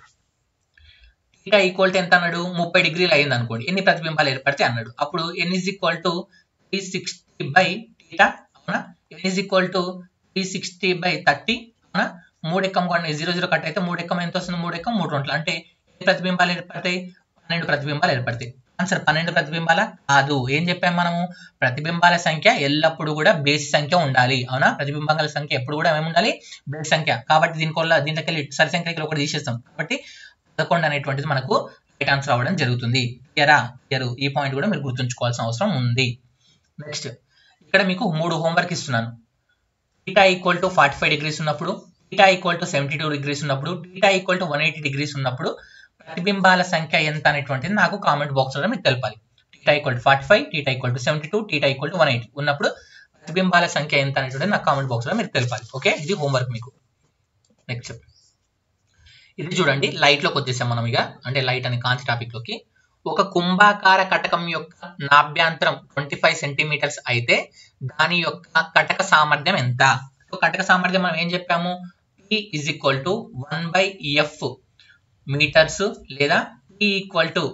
టీటా ఈక్వల్ టు ఎంత అన్నాడు? 30 డిగ్రీలు అయింది అనుకోండి, ఎన్ని ప్రతిబింబాలు ఏర్పడితే అన్నాడు. అప్పుడు n is equal to 360 by theta, అవునా? n is equal to 360 by 30, అవునా? 3 ఎక్కం 0 కట్ అయితే 3 ఎక్కం ఎంత వస్తుంది? 3 ఎక్కం 3 2, అంటే ఎన్ని ప్రతిబింబాలు ఏర్పడతాయి? 12 ప్రతిబింబాలు ఏర్పడతాయి. ఆన్సర్ 12 ప్రతిబింబాల కాదు. ఏం చెప్పాము మనము? ప్రతిబింబాల సంఖ్య ఎల్లప్పుడూ కూడా బేసి సంఖ్య ఉండాలి, అవునా? ప్రతిబింబాల సంఖ్య ఎప్పుడు కూడా ఏమి ఉండాలి? బేసి సంఖ్య. కాబట్టి దీంట్లోకి వెళ్ళి సరి సంఖ్యకి ఒకటి తీసేస్తాం, కాబట్టి 11 అనేటువంటిది మనకు రైట్ ఆన్సర్ అవ్వడం జరుగుతుంది. ఈ పాయింట్ కూడా మీరు గుర్తుంచుకోవాల్సిన అవసరం ఉంది. నెక్స్ట్, ఇక్కడ మీకు 3 హోంవర్క్ ఇస్తున్నాను. థీటా ఈక్వల్ టు 45 డిగ్రీస్ ఉన్నప్పుడు, థీటా ఈక్వల్ టు 72 డిగ్రీస్ ఉన్నప్పుడు, థీటా ఈక్వల్ టు 180 డిగ్రీస్ ఉన్నప్పుడు ప్రతిబింబాల సంఖ్య ఎంత అనేటువంటిది నాకు కామెంట్ బాక్స్ లో మీకు తెలపాలి. Theta equal to 45, theta equal to 72, theta equal to 180 ఉన్నప్పుడు ప్రతిబింబాల సంఖ్య ఎంత అనేటువంటిది నాకు కామెంట్ బాక్స్ లో మీరు తెలపాలి. ఓకే, ఇది హోంవర్క్ మీకు. నెక్స్ట్, ఇది చూడండి, లైట్ లోకి వచ్చేసాం మనం ఇక, అంటే లైట్ అనే కాంతి టాపిక్ లోకి. ఒక కుంభాకార కటకం యొక్క నాభ్యంతరం 25 సెంటీమీటర్స్ అయితే దాని యొక్క కటక సామర్థ్యం ఎంత? కటక సామర్థ్యం మనం ఏం చెప్పాము? P is equal to 1/F metres, లేదా P equal to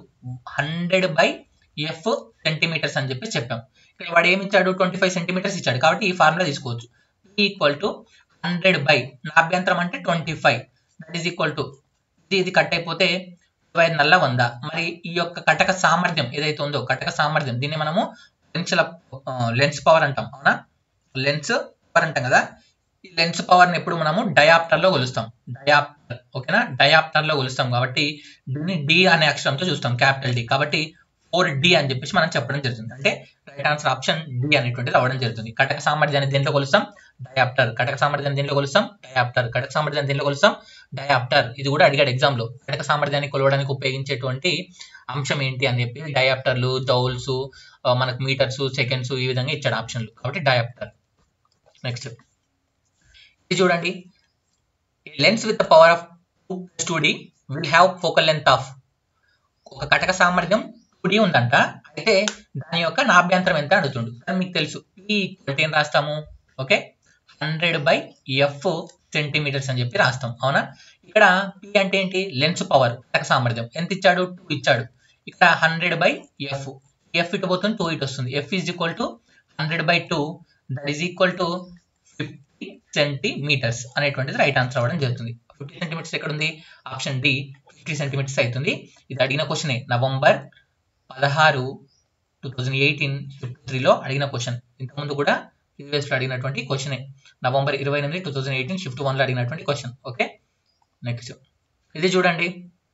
100/F centimetres అని చెప్పి చెప్పాం. ఇక్కడ వాడు ఏమి ఇచ్చాడు? 25 సెంటీమీటర్స్ ఇచ్చాడు, కాబట్టి ఈ ఫార్ములా తీసుకోవచ్చు. P ఈక్వల్ టు 100 నాభ్యంతరం అంటే 25, దట్ ఈస్ ఈక్వల్ టు ఇది కట్ అయిపోతే 25 నల్ల 100. మరి ఈ యొక్క కటక సామర్థ్యం ఏదైతే ఉందో, కటక సామర్థ్యం, దీన్ని మనము లెన్స్ పవర్ అంటాం, అవునా? లెన్స్ పవర్ అంటాం కదా. ఈ లెన్స్ పవర్ ని ఎప్పుడు మనము డయాప్టర్ లో కొలుస్తాం. డయాప్టర్, ఓకేనా? డయాప్టర్ లో కొలుస్తాం కాబట్టి దీన్ని డి అనే అక్షరంతో చూస్తాం, క్యాపిటల్ డి. కాబట్టి 4D అని చెప్పేసి మనం చెప్పడం జరుగుతుంది. అంటే రైట్ ఆన్సర్ ఆప్షన్ డి అనేటువంటిది అవ్వడం జరుగుతుంది. కటక సామర్థ్యాన్ని దేంట్లో కొలుస్తాం? డయాప్టర్. కటక సామర్థ్యాన్ని దేంట్లో కొలుస్తాం? డయాప్టర్. కటక సామర్థ్యాన్ని దేంట్లో కొలుస్తాం? డయాప్టర్. ఇది కూడా అడిగాడు ఎగ్జామ్ లో. కటక సామర్థ్యాన్ని కొలవడానికి ఉపయోగించేటువంటి అంశం ఏంటి అని చెప్పి డయాప్టర్లు, జౌల్స్, మనకు మీటర్స్, సెకండ్స్, ఈ విధంగా ఇచ్చాడు ఆప్షన్లు, కాబట్టి డయాప్టర్. నెక్స్ట్, ఇది చూడండి, lens with the power of 2D will have focal length of. ఒక కటక సామర్థ్యం 2D ఉందంట, అయితే దాని యొక్క నాభ్యంతరం ఎంత అడుగుతుండు. మీకు తెలుసు P ఏం రాస్తాము? ఓకే, 100/F సెంటీమీటర్స్ అని చెప్పి రాస్తాం, అవునా? ఇక్కడ P అంటే ఏంటి? లెన్స్ పవర్, కటక సామర్థ్యం. ఎంత ఇచ్చాడు? 2 ఇచ్చాడు. ఇక్కడ 100/F, F ఇటు పోతుంది, 2 ఇటు వస్తుంది. F is equal to 100/2, that is equal to 50 centimetres అనేటువంటిది రైట్ ఆన్సర్ అవ్వడం జరుగుతుంది. 50 సెంటీమీటర్స్ ఎక్కడ ఉంది? ఆప్షన్ డి, 50 సెంటీమీటర్స్ అవుతుంది. ఇది అడిగిన క్వశ్చనే, November 16, 2018 షిఫ్ట్ 3లో అడిగిన క్వశ్చన్. ఇంతకుముందు కూడా ప్రీవియస్ లో అడిగినటువంటి క్వశ్చనే, November 28, 2018 షిఫ్ట్ 1లో అడిగినటువంటి క్వశ్చన్. ఓకే, నెక్స్ట్, ఇది చూడండి,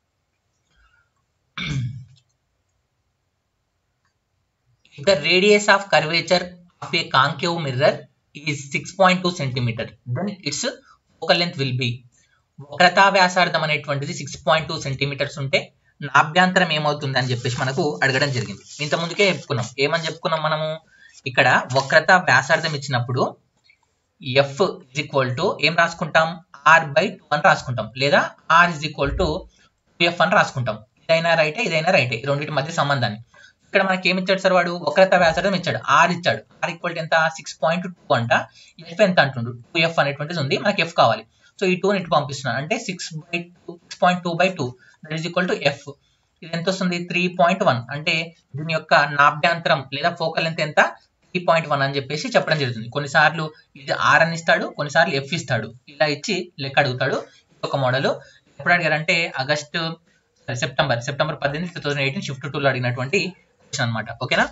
the radius of curvature of a concave mirror is 6.2 centimeter, then its focal length will be. వక్రతా వ్యాసార్థం అనేటువంటిది 6.2 సెంటీమీటర్స్ ఉంటే నాభ్యంతరం ఏమవుతుంది అని చెప్పేసి మనకు అడగడం జరిగింది. ఇంత ముందుకే చెప్పుకున్నాం. ఏమని చెప్పుకున్నాం మనము? ఇక్కడ వక్రతా వ్యాసార్థం ఇచ్చినప్పుడు F is equal to ఏం రాసుకుంటాం? R/2 అని రాసుకుంటాం, లేదా R is equal to 2F అని రాసుకుంటాం. ఇదైనా రైటే, ఇదైనా రైటే, ఈ రెండింటి మధ్య సంబంధాన్ని. ఇక్కడ మనకి ఏమి ఇచ్చాడు సార్ వాడు వక్రత వ్యాసార్థం ఇచ్చాడు ఆర్ ఇచ్చాడు ఆర్ ఈక్వల్ ఎంత 6.2 అంట ఎఫ్ ఎంత అంటుండు 2f అనేటువంటిది ఉంది మనకి ఎఫ్ కావాలి సో ఈ 2 ని ఇటు పంపిస్తున్నాను అంటే 6.2/2 that is equal to F ఇది ఎంత వస్తుంది 3.1 అంటే దీని యొక్క నాభ్యంతరం లేదా ఫోకల్ లెంత్ ఎంత 3.1 అని చెప్పేసి చెప్పడం జరుగుతుంది కొన్నిసార్లు ఇది ఆర్ అని ఇస్తాడు కొన్నిసార్లు ఎఫ్ ఇస్తాడు ఇలా ఇచ్చి లెక్క అడుగుతాడు ఒక మోడల్ ఎప్పుడు అడిగారంటే సెప్టెంబర్ 18 2018 షిఫ్ట్ 2 లో అడిగినటువంటి క్వశ్చన్ అనమాట ఓకేనా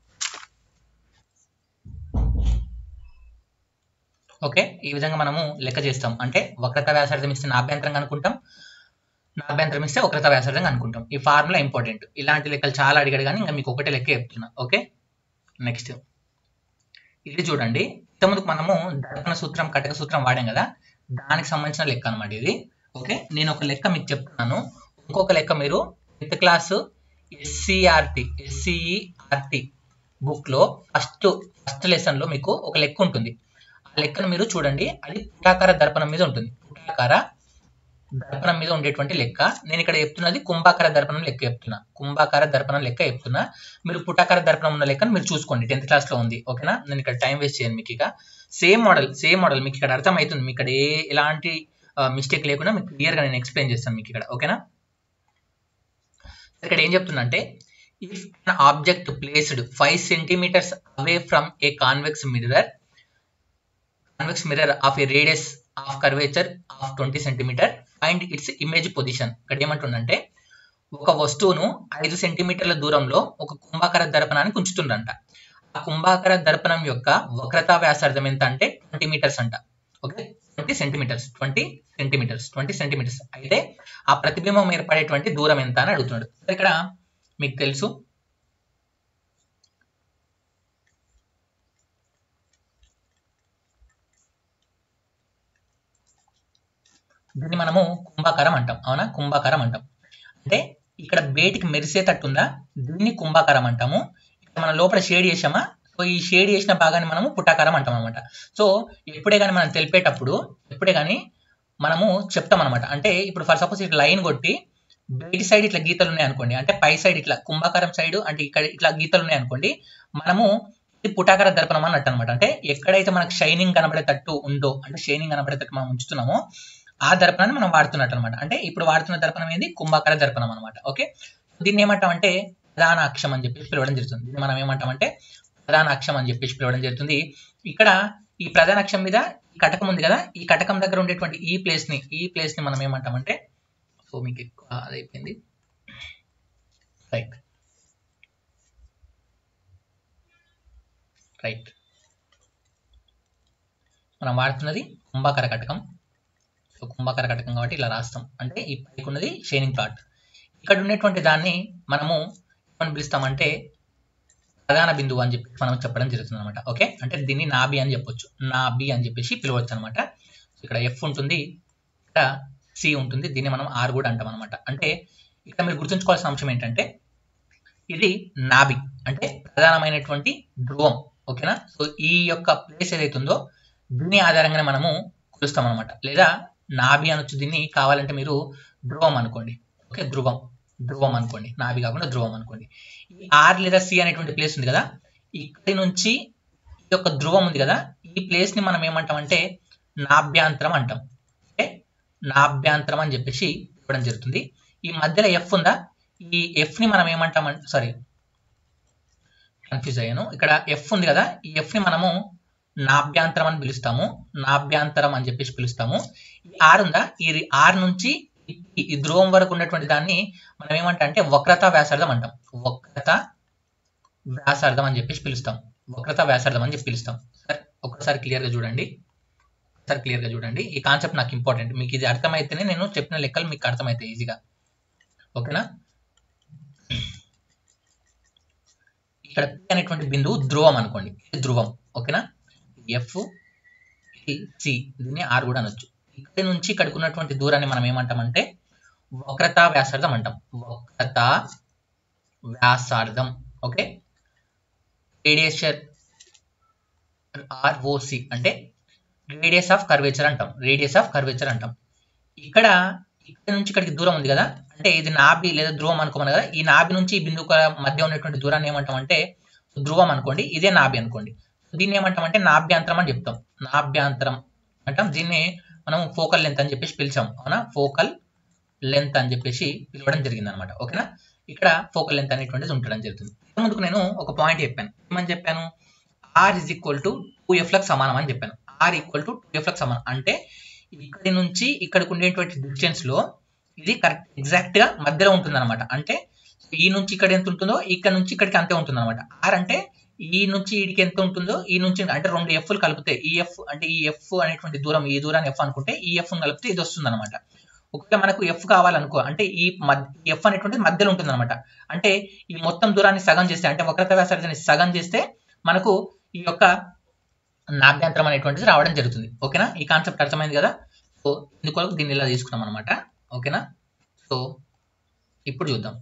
ఓకే ఈ విధంగా మనము లెక్క చేస్తాం అంటే వక్రత వ్యాసార్థం ఇస్తే నాభ్యంతరం అనుకుంటాం నాభ్యంతరం ఇస్తే వక్రత వ్యాసార్థం అనుకుంటాం ఈ ఫార్ములా ఇంపార్టెంట్ ఇలాంటి లెక్కలు చాలా అడిగాడు కానీ ఇంకా మీకు ఒకటే లెక్క చెప్తున్నా ఓకే నెక్స్ట్ ఇది చూడండి ఇంతకుముందుకు మనము దర్పణ సూత్రం కటక సూత్రం వాడాం కదా దానికి సంబంధించిన లెక్క అనమాట ఇది ఓకే నేను ఒక లెక్క మీకు చెప్తున్నాను ఇంకొక లెక్క మీరు 5th క్లాస్ SCERT బుక్ లో ఫస్ట్ లెసన్ లో మీకు ఒక లెక్క ఉంటుంది ఆ లెక్కను మీరు చూడండి అది పుటాకార దర్పణం మీద ఉంటుంది పుటాకార దర్పణం మీద ఉండేటువంటి లెక్క నేను ఇక్కడ చెప్తున్నది కుంభాకార దర్పణం లెక్క చెప్తున్నా కుంభాకార దర్పణం లెక్క చెప్తున్నా మీరు పుటాకార దర్పణం ఉన్న లెక్కను మీరు చూసుకోండి 10th క్లాస్ లో ఉంది ఓకేనా నేను ఇక్కడ టైం వేస్ట్ చేయను మీకు ఇక సేమ్ మోడల్ మీకు ఇక్కడ అర్థమవుతుంది మీకు ఇక్కడ ఎలాంటి మిస్టేక్ లేకుండా మీకు క్లియర్ గా నేను ఎక్స్ప్లెయిన్ చేస్తాను మీకు ఇక్కడ ఓకేనా ఇక్కడ ఏం చెప్తున్నా అంటే if an object placed 5 centimeters away from a convex mirror of a radius of curvature of 20 centimeter find its image position ఇక్కడ ఏమంటుందంటే ఒక వస్తువును 5 సెంటీమీటర్ల దూరంలో ఒక కుంభాకార దర్పణానికి ఉంచుతుందంట ఆ కుంభాకార దర్పణం యొక్క వక్రతా వ్యాసార్థం ఎంత అంటే 20 మీటర్స్ అంట ఓకే 20 సెంటీమీటర్స్ అయితే ఆ ప్రతిబింబం ఏర్పడేటువంటి దూరం ఎంత అని అడుగుతున్నాడు ఇక్కడ మీకు తెలుసు దీన్ని మనము కుంభాకారం అంటాం అవునా కుంభాకారం అంటాం అంటే ఇక్కడ బయటికి మెరిసేటట్టుందా దీన్ని కుంభాకారం అంటాము ఇక్కడ మన లోపల షేడ్ చేసామా సో ఈ షేడ్ చేసిన భాగాన్ని మనము పుటాకారం అంటాం అనమాట సో ఎప్పుడే కానీ మనం తెలిపేటప్పుడు ఎప్పుడే కానీ మనము చెప్తాం అనమాట అంటే ఇప్పుడు ఫర్ సపోజ్ ఇట్లా లైన్ కొట్టి బయటి సైడ్ ఇట్లా గీతలు ఉన్నాయి అనుకోండి అంటే పై సైడ్ ఇట్లా కుంభాకారం సైడ్ అంటే ఇక్కడ ఇట్లా గీతలు ఉన్నాయి అనుకోండి మనము ఇది పుటాకార దర్పణం అన్నట్టు అనమాట అంటే ఎక్కడైతే మనకు షైనింగ్ కనబడేటట్టు ఉందో అంటే షైనింగ్ కనబడేటట్టు మనం ఉంచుతున్నామో ఆ దర్పణాన్ని మనం వాడుతున్నట్టు అనమాట అంటే ఇప్పుడు వాడుతున్న దర్పణం ఏంది కుంభాకార దర్పణం అనమాట ఓకే దీన్ని ఏమంటామంటే ప్రధాన అక్షం అని చెప్పేసి పిలవడం జరుగుతుంది దీన్ని మనం ఏమంటామంటే ప్రధాన అక్షం అని చెప్పేసి పిలవడం జరుగుతుంది ఇక్కడ ఈ ప్రధాన అక్షం మీద ఈ కటకం ఉంది కదా ఈ కటకం దగ్గర ఉండేటువంటి ఈ ప్లేస్ ని మనం ఏమంటామంటే సో మీకు ఎక్కువ అదైపోయింది రైట్ మనం వాడుతున్నది కుంభాకార కటకం సో కుంభాకార కటకం కాబట్టి ఇలా రాస్తాం అంటే ఈ పైకి ఉన్నది షైనింగ్ పార్ట్ ఇక్కడ ఉండేటువంటి దాన్ని మనము ఏమని పిలుస్తామంటే ప్రధాన బిందువు అని చెప్పి మనం చెప్పడం జరుగుతుంది అనమాట ఓకే అంటే దీన్ని నాభి అని చెప్పొచ్చు నాభి అని చెప్పేసి పిలవచ్చు అనమాట ఇక్కడ ఎఫ్ ఉంటుంది ఇక్కడ సి ఉంటుంది దీన్ని మనం ఆర్ కూడా అంటాం అనమాట అంటే ఇక్కడ మీరు గుర్తుంచుకోవాల్సిన అంశం ఏంటంటే ఇది నాభి అంటే ప్రధానమైనటువంటి ధ్రువం ఓకేనా సో ఈ యొక్క ప్లేస్ ఏదైతే ఉందో దీని ఆధారంగానే మనము కొలుస్తాం అనమాట లేదా నాభి అనొచ్చు దీన్ని కావాలంటే మీరు ధ్రువం అనుకోండి ఓకే ధ్రువం అనుకోండి నాభి కాకుండా ధ్రువం అనుకోండి ఈ ఆర్ లేదా సి అనేటువంటి ప్లేస్ ఉంది కదా ఇక్కడి నుంచి ఈ యొక్క ధ్రువం ఉంది కదా ఈ ప్లేస్ ని మనం ఏమంటామంటే నాభ్యాంతరం అంటాం ఓకే నాభ్యాంతరం అని చెప్పేసి ఇవ్వడం జరుగుతుంది ఈ మధ్యలో ఎఫ్ ఉందా ఈ ఎఫ్ ని మనం ఏమంటామంటే సారీ కన్ఫ్యూజ్ అయ్యాను ఇక్కడ ఎఫ్ ఉంది కదా ఈ ఎఫ్ ని మనము నాభ్యాంతరం అని పిలుస్తాము నాభ్యాంతరం అని చెప్పేసి పిలుస్తాము ఈ ఆర్ ఉందా ఈ ఆర్ నుంచి ఈ ధ్రువం వరకు ఉన్నటువంటి దాన్ని మనం ఏమంటాం అంటే వక్రతా వ్యాసార్థం అంటాం వక్రతా వ్యాసార్థం అని చెప్పేసి పిలుస్తాం వక్రతా వ్యాసార్థం అని చెప్పి పిలుస్తాం సరే ఒక్కసారి క్లియర్ గా చూడండి ఈ కాన్సెప్ట్ నాకు ఇంపార్టెంట్ మీకు ఇది అర్థమైతేనే నేను చెప్పిన లెక్కలు మీకు అర్థమవుతాయి ఈజీగా ఓకేనా ఇక్కడ పి అనేటువంటి బిందువు ధ్రువం అనుకోండి ధ్రువం ఓకేనా ఎఫ్ సి దీన్ని ఆర్ కూడా అనొచ్చు ఇక్కడి నుంచి ఇక్కడికి ఉన్నటువంటి దూరాన్ని మనం ఏమంటామంటే వక్రతా వ్యాసార్థం అంటాం వక్రతా వ్యాసార్థం ఓకే రేడియేషన్ ROC అంటే రేడియస్ ఆఫ్ కర్వేచర్ అంటాం ఇక్కడ ఇక్కడ నుంచి ఇక్కడికి దూరం ఉంది కదా, అంటే ఇది నాభి లేదా ధ్రువం అనుకోమని కదా, ఈ నాభి నుంచి ఈ బిందువు మధ్య ఉన్నటువంటి దూరాన్ని ఏమంటాం అంటే ధ్రువం అనుకోండి, ఇదే నాభి అనుకోండి. దీన్ని ఏమంటాం అంటే నాభ్యాంతరం అని చెప్తాం. నాభ్యాంతరం అంటాం. దీన్ని మనం ఫోకల్ లెంత్ అని చెప్పేసి పిలిచాం, అవునా? ఫోకల్ లెంత్ అని చెప్పేసి పిలవడం జరిగింది అనమాట. ఓకేనా? ఇక్కడ ఫోకల్ లెంత్ అనేటువంటిది ఉండడం జరుగుతుంది. ముందుకు నేను ఒక పాయింట్ చెప్పాను. ఏమని చెప్పాను? Are is equal to 2f లకు సమానం అని చెప్పాను. ఆర్ ఈక్వల్ టు 2f లకు సమానం అంటే ఇక్కడి నుంచి ఇక్కడికి ఉండేటువంటి డిస్టెన్స్ లో ఇది కరెక్ట్ ఎగ్జాక్ట్ గా మధ్యలో ఉంటుంది అనమాట. అంటే ఈ నుంచి ఇక్కడ ఎంత ఉంటుందో ఇక్కడ నుంచి ఇక్కడికి అంతే ఉంటుంది అనమాట. ఆర్ అంటే ఈ నుంచి ఈడికి ఎంత ఉంటుందో ఈ నుంచి అంటే 2 ఎఫ్లు కలిపితే ఈ ఎఫ్ అంటే ఈ ఎఫ్ అనేటువంటి దూరం, ఈ దూరాన్ని ఎఫ్ అనుకుంటే ఈ ఎఫ్ కలిపితే ఇది వస్తుంది అనమాట. ఒకవేళ మనకు ఎఫ్ కావాలనుకో అంటే ఈ ఎఫ్ అనేటువంటిది మధ్యలో ఉంటుంది అనమాట. అంటే ఈ మొత్తం దూరాన్ని సగం చేస్తే అంటే వక్రత వ్యాసార్థాన్ని సగం చేస్తే మనకు ఈ యొక్క నాభ్యంతరం అనేటువంటిది రావడం జరుగుతుంది. ఓకేనా? ఈ కాన్సెప్ట్ అర్థమైంది కదా. సో ఇందుకొరకు దీన్ని ఇలా తీసుకున్నాం అనమాట. ఓకేనా? సో ఇప్పుడు చూద్దాం.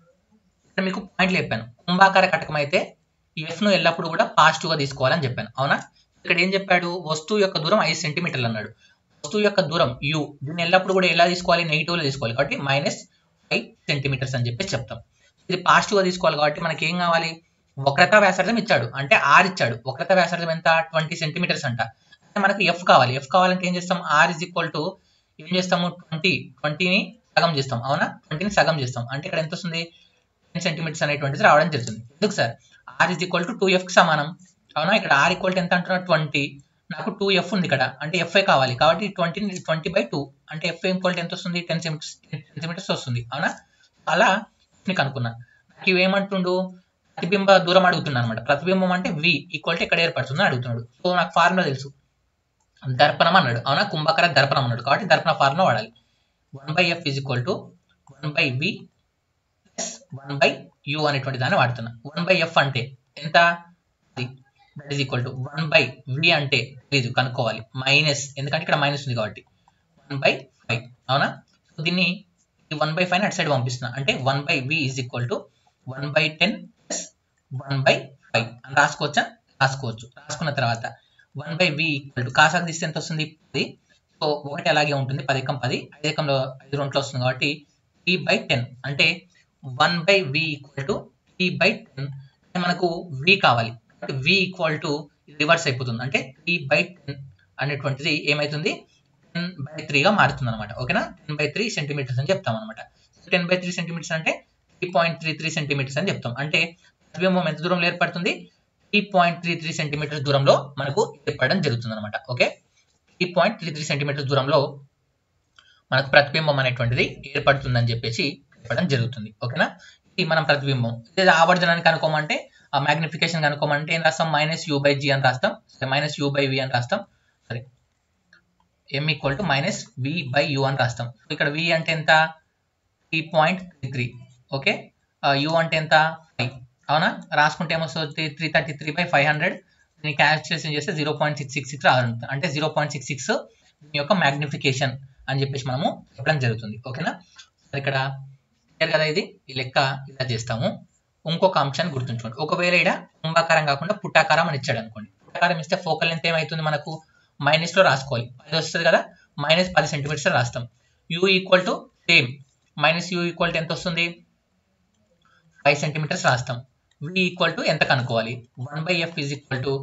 ఇక్కడ మీకు పాయింట్లు చెప్పాను. కుంభాకార కటకం అయితే ఎఫ్ ను ఎల్లప్పుడూ కూడా పాజిటివ్ గా తీసుకోవాలని చెప్పాను, అవునా? ఇక్కడ ఏం చెప్పాడు? వస్తువు యొక్క దూరం 5 సెంటీమీటర్లు అన్నాడు. వస్తువు యొక్క దూరం యు, దీన్ని ఎల్లప్పుడు కూడా ఎలా తీసుకోవాలి? నెగిటివ్ లో తీసుకోవాలి. కాబట్టి -5 సెంటీమీటర్స్ అని చెప్పేసి చెప్తాం. ఇది పాజిటివ్ గా తీసుకోవాలి కాబట్టి మనకి ఏం కావాలి? వక్రతా వ్యాసార్థం ఇచ్చాడు, అంటే ఆర్ ఇచ్చాడు. వక్రతా వ్యాసార్థం ఎంత? 20 సెంటీమీటర్స్ అంట. అంటే మనకు ఎఫ్ కావాలి. ఎఫ్ కావాలంటే ఏం చేస్తాం? ఆర్ ఇజ్ ఈక్వల్ టు ఏం చేస్తాము? 20ని సగం చేస్తాం, అవునా? 20ని సగం చేస్తాం అంటే ఇక్కడ ఎంత వస్తుంది? 10 సెంటీమీటర్స్ అనేటువంటిది రావడం జరుగుతుంది. ఎందుకు sir? R is equal to 2f కి సమానం, అవునా? ఇక్కడ ఆర్ ఈక్వల్ టు ఎంత అంటున్నా? 20. నాకు 2f ఉంది ఇక్కడ, అంటే ఎఫ్ఏ కావాలి కాబట్టి 20/2 అంటే ఎఫ్ ఈక్వల్ టు ఎంత వస్తుంది? 10 సెంటీమీటర్స్ వస్తుంది, అవునా? అలా నీకు అనుకున్నా. నాకు ఇవేమంటుండు? ప్రతిబింబ దూరం అడుగుతున్నాను అనమాట. ప్రతిబింబం అంటే v ఈక్వల్ టు ఎక్కడ ఏర్పడుతుందో అడుగుతున్నాడు. సో నాకు ఫార్ములా తెలుసు, దర్పణం అన్నాడు, అవునా? కుంభాకార దర్పణం అన్నాడు కాబట్టి దర్పణ ఫార్ములా వాడాలి. 1/f is equal to 1/v plus 1/u అనేటువంటి దాన్ని వాడుతున్నా. 1/f అంటే ఎంత? That is equal to 1/v అంటే లేదు కనుక్కోవాలి, మైనస్, ఎందుకంటే ఇక్కడ మైనస్ ఉంది కాబట్టి 1/5, అవునా? సో దీన్ని ఈ 1/5 అటు సైడ్ పంపిస్తున్నా. అంటే 1/v is equal to 1/10 plus 1/5 అని రాసుకోవచ్చా? రాసుకోవచ్చు. రాసుకున్న తర్వాత 1/v ఈక్వల్ టు కాసాకు తీస్తే ఎంత వస్తుంది? 10. సో ఒకటి అలాగే ఉంటుంది, 10 × 10, 5 × 5 2 వస్తుంది కాబట్టి 3/10 అంటే 1/v ఈక్వల్ టు 3/10. మనకు v కావాలి కాబట్టి v ఈక్వల్ టు రివర్స్ అయిపోతుంది, అంటే 3/10 అనేటువంటిది ఏమైతుంది? 10/3 గా మారుతుంది అనమాట. ఓకేనా? 10/3 సెంటీమీటర్స్ అని చెప్తాం అనమాట. 10/3 సెంటీమీటర్స్ అంటే 3.33 సెంటీమీటర్స్ అని చెప్తాం. అంటే ప్రతిబింబం ఎంత దూరంలో ఏర్పడుతుంది? 3.33 సెంటీమీటర్స్ దూరంలో మనకు ఏర్పడడం జరుగుతుంది అనమాట. ఓకే, 3.33 సెంటీమీటర్స్ దూరంలో మనకు ప్రతిబింబం అనేటువంటిది ఏర్పడుతుందని చెప్పేసి చెప్పడం జరుగుతుంది. ఓకేనా? ఇది మనం ప్రతిబింబం. లేదా ఆవర్ధనాన్ని కనుక్కోమంటే ఆ మ్యాగ్నిఫికేషన్ కనుక్కోమంటే ఏం రాస్తాం? -u/g అని రాస్తాం, -u/v అని రాస్తాం. సరే, m ఈక్వల్ టు -v/u అని రాస్తాం. ఇక్కడ v అంటే ఎంత? 3.33. ఓకే, u అంటే ఎంత? 5, అవునా? రాసుకుంటే ఏమొస్తుంది? 333/500. దీన్ని క్యాల్కులేషన్ చేస్తే 0.666 రావాలి, అంటే 0.66 దీని యొక్క మ్యాగ్నిఫికేషన్ అని చెప్పేసి మనము చెప్పడం జరుగుతుంది. ఓకేనా? ఇక్కడ క్లియర్ కదా? ఇది ఈ లెక్క ఇలా చేస్తాము. ఇంకొక అంశాన్ని గుర్తుంచుకోండి. ఒకవేళ ఇక్కడ కుంభాకారం కాకుండా పుట్టాకారం అని ఇచ్చాడు అనుకోండి. పుట్టాకారం ఇస్తే ఫోకల్ లెంత్ ఏమవుతుంది? మనకు మైనస్ లో రాసుకోవాలి. 10 వస్తుంది కదా, -10 సెంటీమీటర్స్ రాస్తాం. u equal to same, -u equal to ఎంత వస్తుంది? 5 సెంటీమీటర్స్ రాస్తాం. v ఈక్వల్ టు ఎంత కనుక్కోవాలి? 1/f is equal to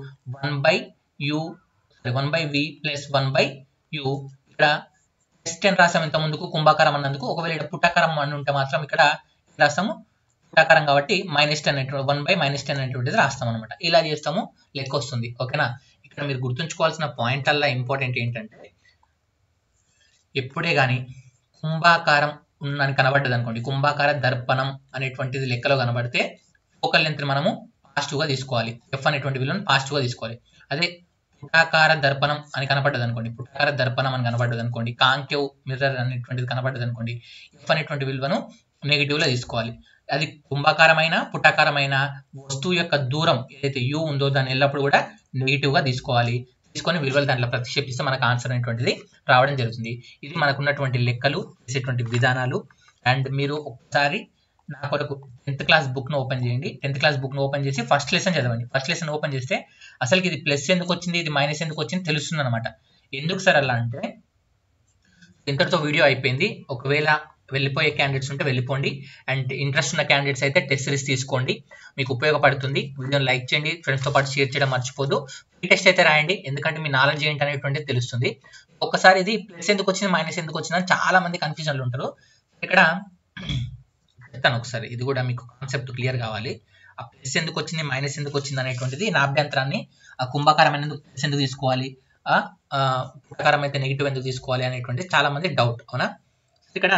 1/v plus 1/u. ఇక్కడ +10 రాసాం ఇంత ముందుకు కుంభాకారం అన్నందుకు. ఒకవేళ ఇక్కడ పుట్టాకారం అని ఉంటే మాత్రం ఇక్కడ రాస్తాము పుట్టాకారం కాబట్టి -10 అనేటువంటి 1/-10 అనేటువంటిది రాస్తాం అనమాట. ఇలా చేస్తాము, లెక్క వస్తుంది. ఓకేనా? ఇక్కడ మీరు గుర్తుంచుకోవాల్సిన పాయింట్ అలా ఇంపార్టెంట్ ఏంటంటే, ఎప్పుడే కానీ కుంభాకారం ఉన్నని కనబడ్డది అనుకోండి, కుంభాకార దర్పణం అనేటువంటిది లెక్కలో కనబడితే ఫోకల్ లెంత్ మనము పాజిటివ్ గా తీసుకోవాలి, ఎఫ్ అనేటువంటి విలువను పాజిటివ్ గా తీసుకోవాలి. అదే పుటాకార దర్పణం అని కనబడ్డది అనుకోండి, పుటాకార దర్పణం అని కనబడ్డది అనుకోండి, కాంకేవ్ మిర్రర్ అనేటువంటిది కనబడ్డది అనుకోండి, ఎఫ్ అనేటువంటి విలువను నెగిటివ్ లో తీసుకోవాలి. అది కుంభాకారమైన పుటాకారమైన వస్తువు యొక్క దూరం ఏదైతే u ఉందో దాన్ని ఎల్లప్పుడు కూడా నెగిటివ్ గా తీసుకోవాలి. తీసుకొని విలువలు దాంట్లో ప్రతిక్షేపిస్తే మనకు ఆన్సర్ అనేటువంటిది రావడం జరుగుతుంది. ఇది మనకున్నటువంటి లెక్కలు చేసేటువంటి విధానాలు. అండ్ మీరు ఒకసారి నా కొరకు 10th క్లాస్ బుక్ ను ఓపెన్ చేయండి. 10th క్లాస్ బుక్ ను ఓపెన్ చేసి ఫస్ట్ లెసన్ చదవండి. ఫస్ట్ లెసన్ ఓపెన్ చేస్తే అసలు ఇది ప్లస్ ఎందుకు వచ్చింది, ఇది మైనస్ ఎందుకు వచ్చింది తెలుస్తుంది అనమాట. ఎందుకు సార్ అలా అంటే ఇంతటితో వీడియో అయిపోయింది. ఒకవేళ వెళ్ళిపోయే క్యాండిడేట్స్ ఉంటే వెళ్ళిపోండి, అండ్ ఇంట్రెస్ట్ ఉన్న క్యాండిడేట్స్ అయితే టెస్ట్ సిరీస్ తీసుకోండి, మీకు ఉపయోగపడుతుంది. వీడియోని లైక్ చేయండి, ఫ్రెండ్స్తో పాటు షేర్ చేయడం మర్చిపోదు. ఈ టెస్ట్ అయితే రాయండి, ఎందుకంటే మీ నాలెడ్జ్ ఏంటి అనేటువంటిది తెలుస్తుంది. ఒక్కసారి ఇది ప్లస్ ఎందుకు వచ్చింది మైనస్ ఎందుకు వచ్చిందని చాలా మంది కన్ఫ్యూజన్లు ఉంటారు. ఇక్కడ చెప్తాను ఒకసారి, ఇది కూడా మీకు కాన్సెప్ట్ క్లియర్ కావాలి. ఆ ప్లస్ ఎందుకు వచ్చింది మైనస్ ఎందుకు వచ్చింది అనేటువంటిది నా అభ్యంతరాన్ని, ఆ కుంభకారం ఎందుకు ప్లస్ ఎందుకు తీసుకోవాలి, పుటకారం అయితే నెగిటివ్ ఎందుకు తీసుకోవాలి అనేటువంటి చాలా మంది డౌట్. అవునా? ఇక్కడ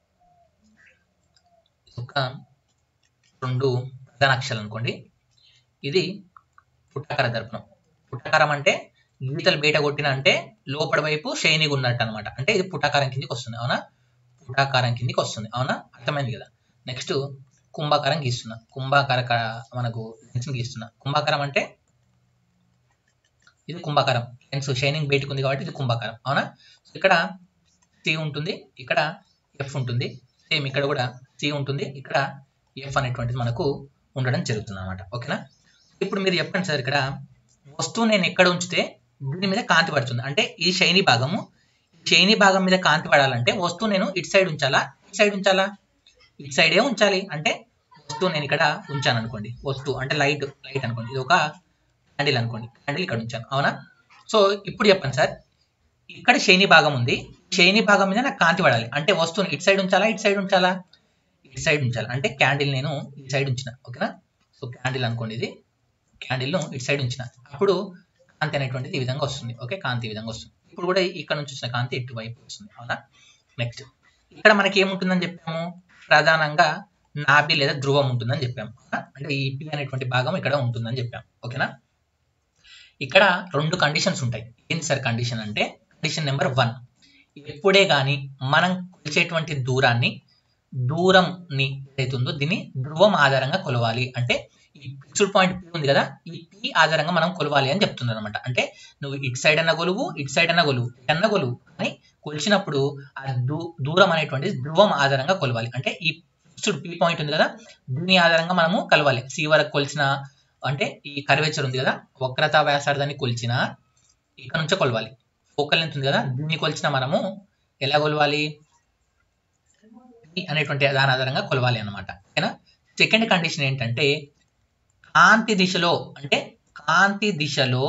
ఒక 2 ప్రధాన అక్షరాలు అనుకోండి. ఇది పుట్టకార దర్పణం. పుట్టకారం అంటే గీతలు బయట కొట్టిన అంటే లోపల వైపు షైనీగా ఉన్నట్టు అనమాట. అంటే ఇది పుటాకారం కిందికి వస్తుంది. అవునా? పుటాకారం కిందికి వస్తుంది. అవునా? అర్థమైంది కదా? నెక్స్ట్ కుంభాకారం గీస్తున్నా. కుంభాకార మనకు లెన్స్ గీస్తున్నా. కుంభాకారం అంటే ఇది కుంభాకారం, లెన్స్ షైనింగ్ బయటకు ఉంది కాబట్టి ఇది కుంభాకారం. అవునా? ఇక్కడ సి ఉంటుంది, ఇక్కడ ఎఫ్ ఉంటుంది. సేమ్ ఇక్కడ కూడా సి ఉంటుంది, ఇక్కడ ఎఫ్ అనేటువంటిది మనకు ఉండడం జరుగుతుంది అనమాట. ఓకేనా? ఇప్పుడు మీరు చెప్పండి సార్, ఇక్కడ వస్తువు నేను ఎక్కడ ఉంచితే దీని మీద కాంతి పడుతుంది, అంటే ఈ షైనీ భాగము, షైనీ భాగం మీద కాంతి పడాలంటే వస్తువు నేను ఇటు సైడ్ ఉంచాలా, ఇటు సైడ్ ఉంచాలా? ఇటు సైడే ఉంచాలి. అంటే వస్తువు నేను ఇక్కడ ఉంచాను అనుకోండి, వస్తువు అంటే లైట్ అనుకోండి, ఇది ఒక క్యాండిల్ అనుకోండి, క్యాండిల్ ఇక్కడ ఉంచాను. అవునా? సో ఇప్పుడు చెప్పండి సార్, ఇక్కడ షైనీ భాగం ఉంది, షైనీ భాగం మీద నాకు కాంతి పడాలి అంటే వస్తువుని ఇటు సైడ్ ఉంచాలా, ఇటు సైడ్ ఉంచాలా? ఇటు సైడ్ ఉంచాలి. అంటే క్యాండిల్ నేను ఇటు సైడ్ ఉంచిన. ఓకేనా? సో క్యాండిల్ అనుకోండి, ఇది క్యాండిల్ను ఇటు సైడ్ ఉంచిన, అప్పుడు కాంతి అనేటువంటిది ఈ విధంగా వస్తుంది. ఓకే, కాంతి ఈ విధంగా వస్తుంది. ఇప్పుడు కూడా ఇక్కడ నుంచి వచ్చిన కాంతి ఇటువైపు వస్తుంది. అవునా? నెక్స్ట్ ఇక్కడ మనకి ఏముంటుందని చెప్పాము? ప్రధానంగా నాభి లేదా ధ్రువం ఉంటుందని చెప్పాము. అంటే ఈ పి అనేటువంటి భాగం ఇక్కడ ఉంటుందని చెప్పాము. ఓకేనా? ఇక్కడ 2 కండిషన్స్ ఉంటాయి. ఏంటి సార్ కండిషన్ అంటే? కండిషన్ నెంబర్ 1, ఎప్పుడే కానీ మనం కొలిచేటువంటి దూరంని ఏదైతే ఉందో దీన్ని ధ్రువం ఆధారంగా కొలవాలి. అంటే ఈ ఫిక్స్డ్ పాయింట్ పి ఉంది కదా, ఈ పి ఆధారంగా మనం కొలవాలి అని చెప్తుంది అనమాట. అంటే నువ్వు ఇటు సైడ్ అన్న కొలువు, ఇటు సైడ్ అన్న కొలువు, ఎన్న కొలువు అని కొలిచినప్పుడు ఆ దూరం అనేటువంటిది ధ్రువం ఆధారంగా కొలవాలి. అంటే ఈ ఫిక్స్డ్ పి పాయింట్ ఉంది కదా, దీని ఆధారంగా మనము కలవాలి. సి వరకు కొలిచిన అంటే ఈ కర్వేచర్ ఉంది కదా, వక్రతా వ్యాసార్థాన్ని కొలిచిన ఇక్కడ నుంచే కొలవాలి. ఫోకల్ లెంత్ ఉంది కదా, దీన్ని కొలిచిన మనము ఎలా కొలవాలి? అనేటువంటి దాని ఆధారంగా కొలవాలి అనమాట. ఓకేనా? సెకండ్ కండిషన్ ఏంటంటే కాంతి దిశలో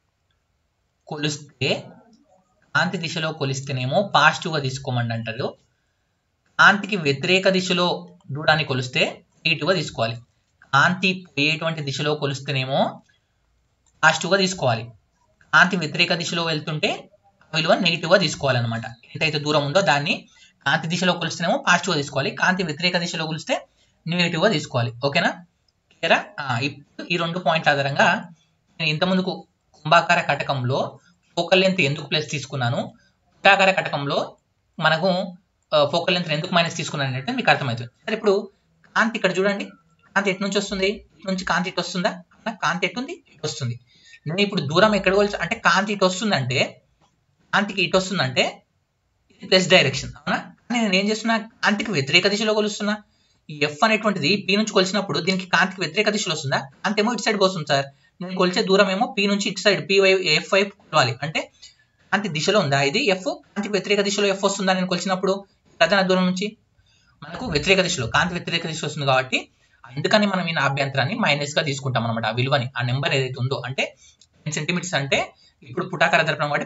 కొలిస్తేనేమో పాజిటివ్గా తీసుకోమండి అంటారు. కాంతికి వ్యతిరేక దిశలో దూరాన్ని కొలిస్తే నెగిటివ్గా తీసుకోవాలి. కాంతి పోయేటువంటి దిశలో కొలిస్తేనేమో పాజిటివ్గా తీసుకోవాలి. కాంతి వ్యతిరేక దిశలో వెళ్తుంటే విలువ నెగిటివ్గా తీసుకోవాలన్నమాట. ఎంతైతే దూరం ఉందో దాన్ని కాంతి దిశలో కొలిస్తేనేమో పాజిటివ్గా తీసుకోవాలి, కాంతి వ్యతిరేక దిశలో కొలిస్తే నెగిటివ్గా తీసుకోవాలి. ఓకేనా? క్లియరా? ఇప్పుడు ఈ 2 పాయింట్ల ఆధారంగా నేను ఇంతకుముందుకు కుంభాకార కటకంలో ఫోకల్ లెంత్ ఎందుకు ప్లస్ తీసుకున్నాను, పుటాకార కటకంలో మనకు ఫోకల్ లెంత్ ఎందుకు మైనస్ తీసుకున్నాను అంటే మీకు అర్థమవుతుంది. సరే, ఇప్పుడు కాంతి ఇక్కడ చూడండి, కాంతి ఎటు నుంచి వస్తుంది? ఇటు నుంచి కాంతి ఇటు వస్తుందా? కాంతి ఎటుంది? ఇటు వస్తుంది. నేను ఇప్పుడు దూరం ఎక్కడ కొలిచి అంటే కాంతి ఇటు వస్తుందంటే, కాంతికి ఇటు వస్తుందంటే ఇది ప్లస్ డైరెక్షన్. అవునా? నేను ఏం చేస్తున్నా? కాంతికి వ్యతిరేక దిశలో కొలుస్తున్నా. ఈ ఎఫ్ అనేటువంటిది పి నుంచి కొలిచినప్పుడు దీనికి కాంతికి వ్యతిరేక దిశలో వస్తుందా? కాంతి ఏమో ఇటు సైడ్ వస్తుంది సార్. నేను కొలిచే దూరం ఏమో పి నుంచి ఇటు సైడ్ ఎఫ్ వైపు కొలవాలి. అంటే కాంతి దిశలో ఉందా ఇది ఎఫ్? కాంతికి వ్యతిరేక దిశలో ఎఫ్ వస్తుందా నేను కొలిచినప్పుడు? ప్రధాన దూరం నుంచి మనకు వ్యతిరేక దిశలో, కాంతి వ్యతిరేక దిశ వస్తుంది కాబట్టి అందుకని మనం ఈ అభ్యంతరాన్ని మైనస్ గా తీసుకుంటాం అనమాట. ఆ విలువని, ఆ నెంబర్ ఏదైతే ఉందో, అంటే 10 సెంటీమీటర్స్ అంటే ఇప్పుడు పుటాకార దర్పణం కాబట్టి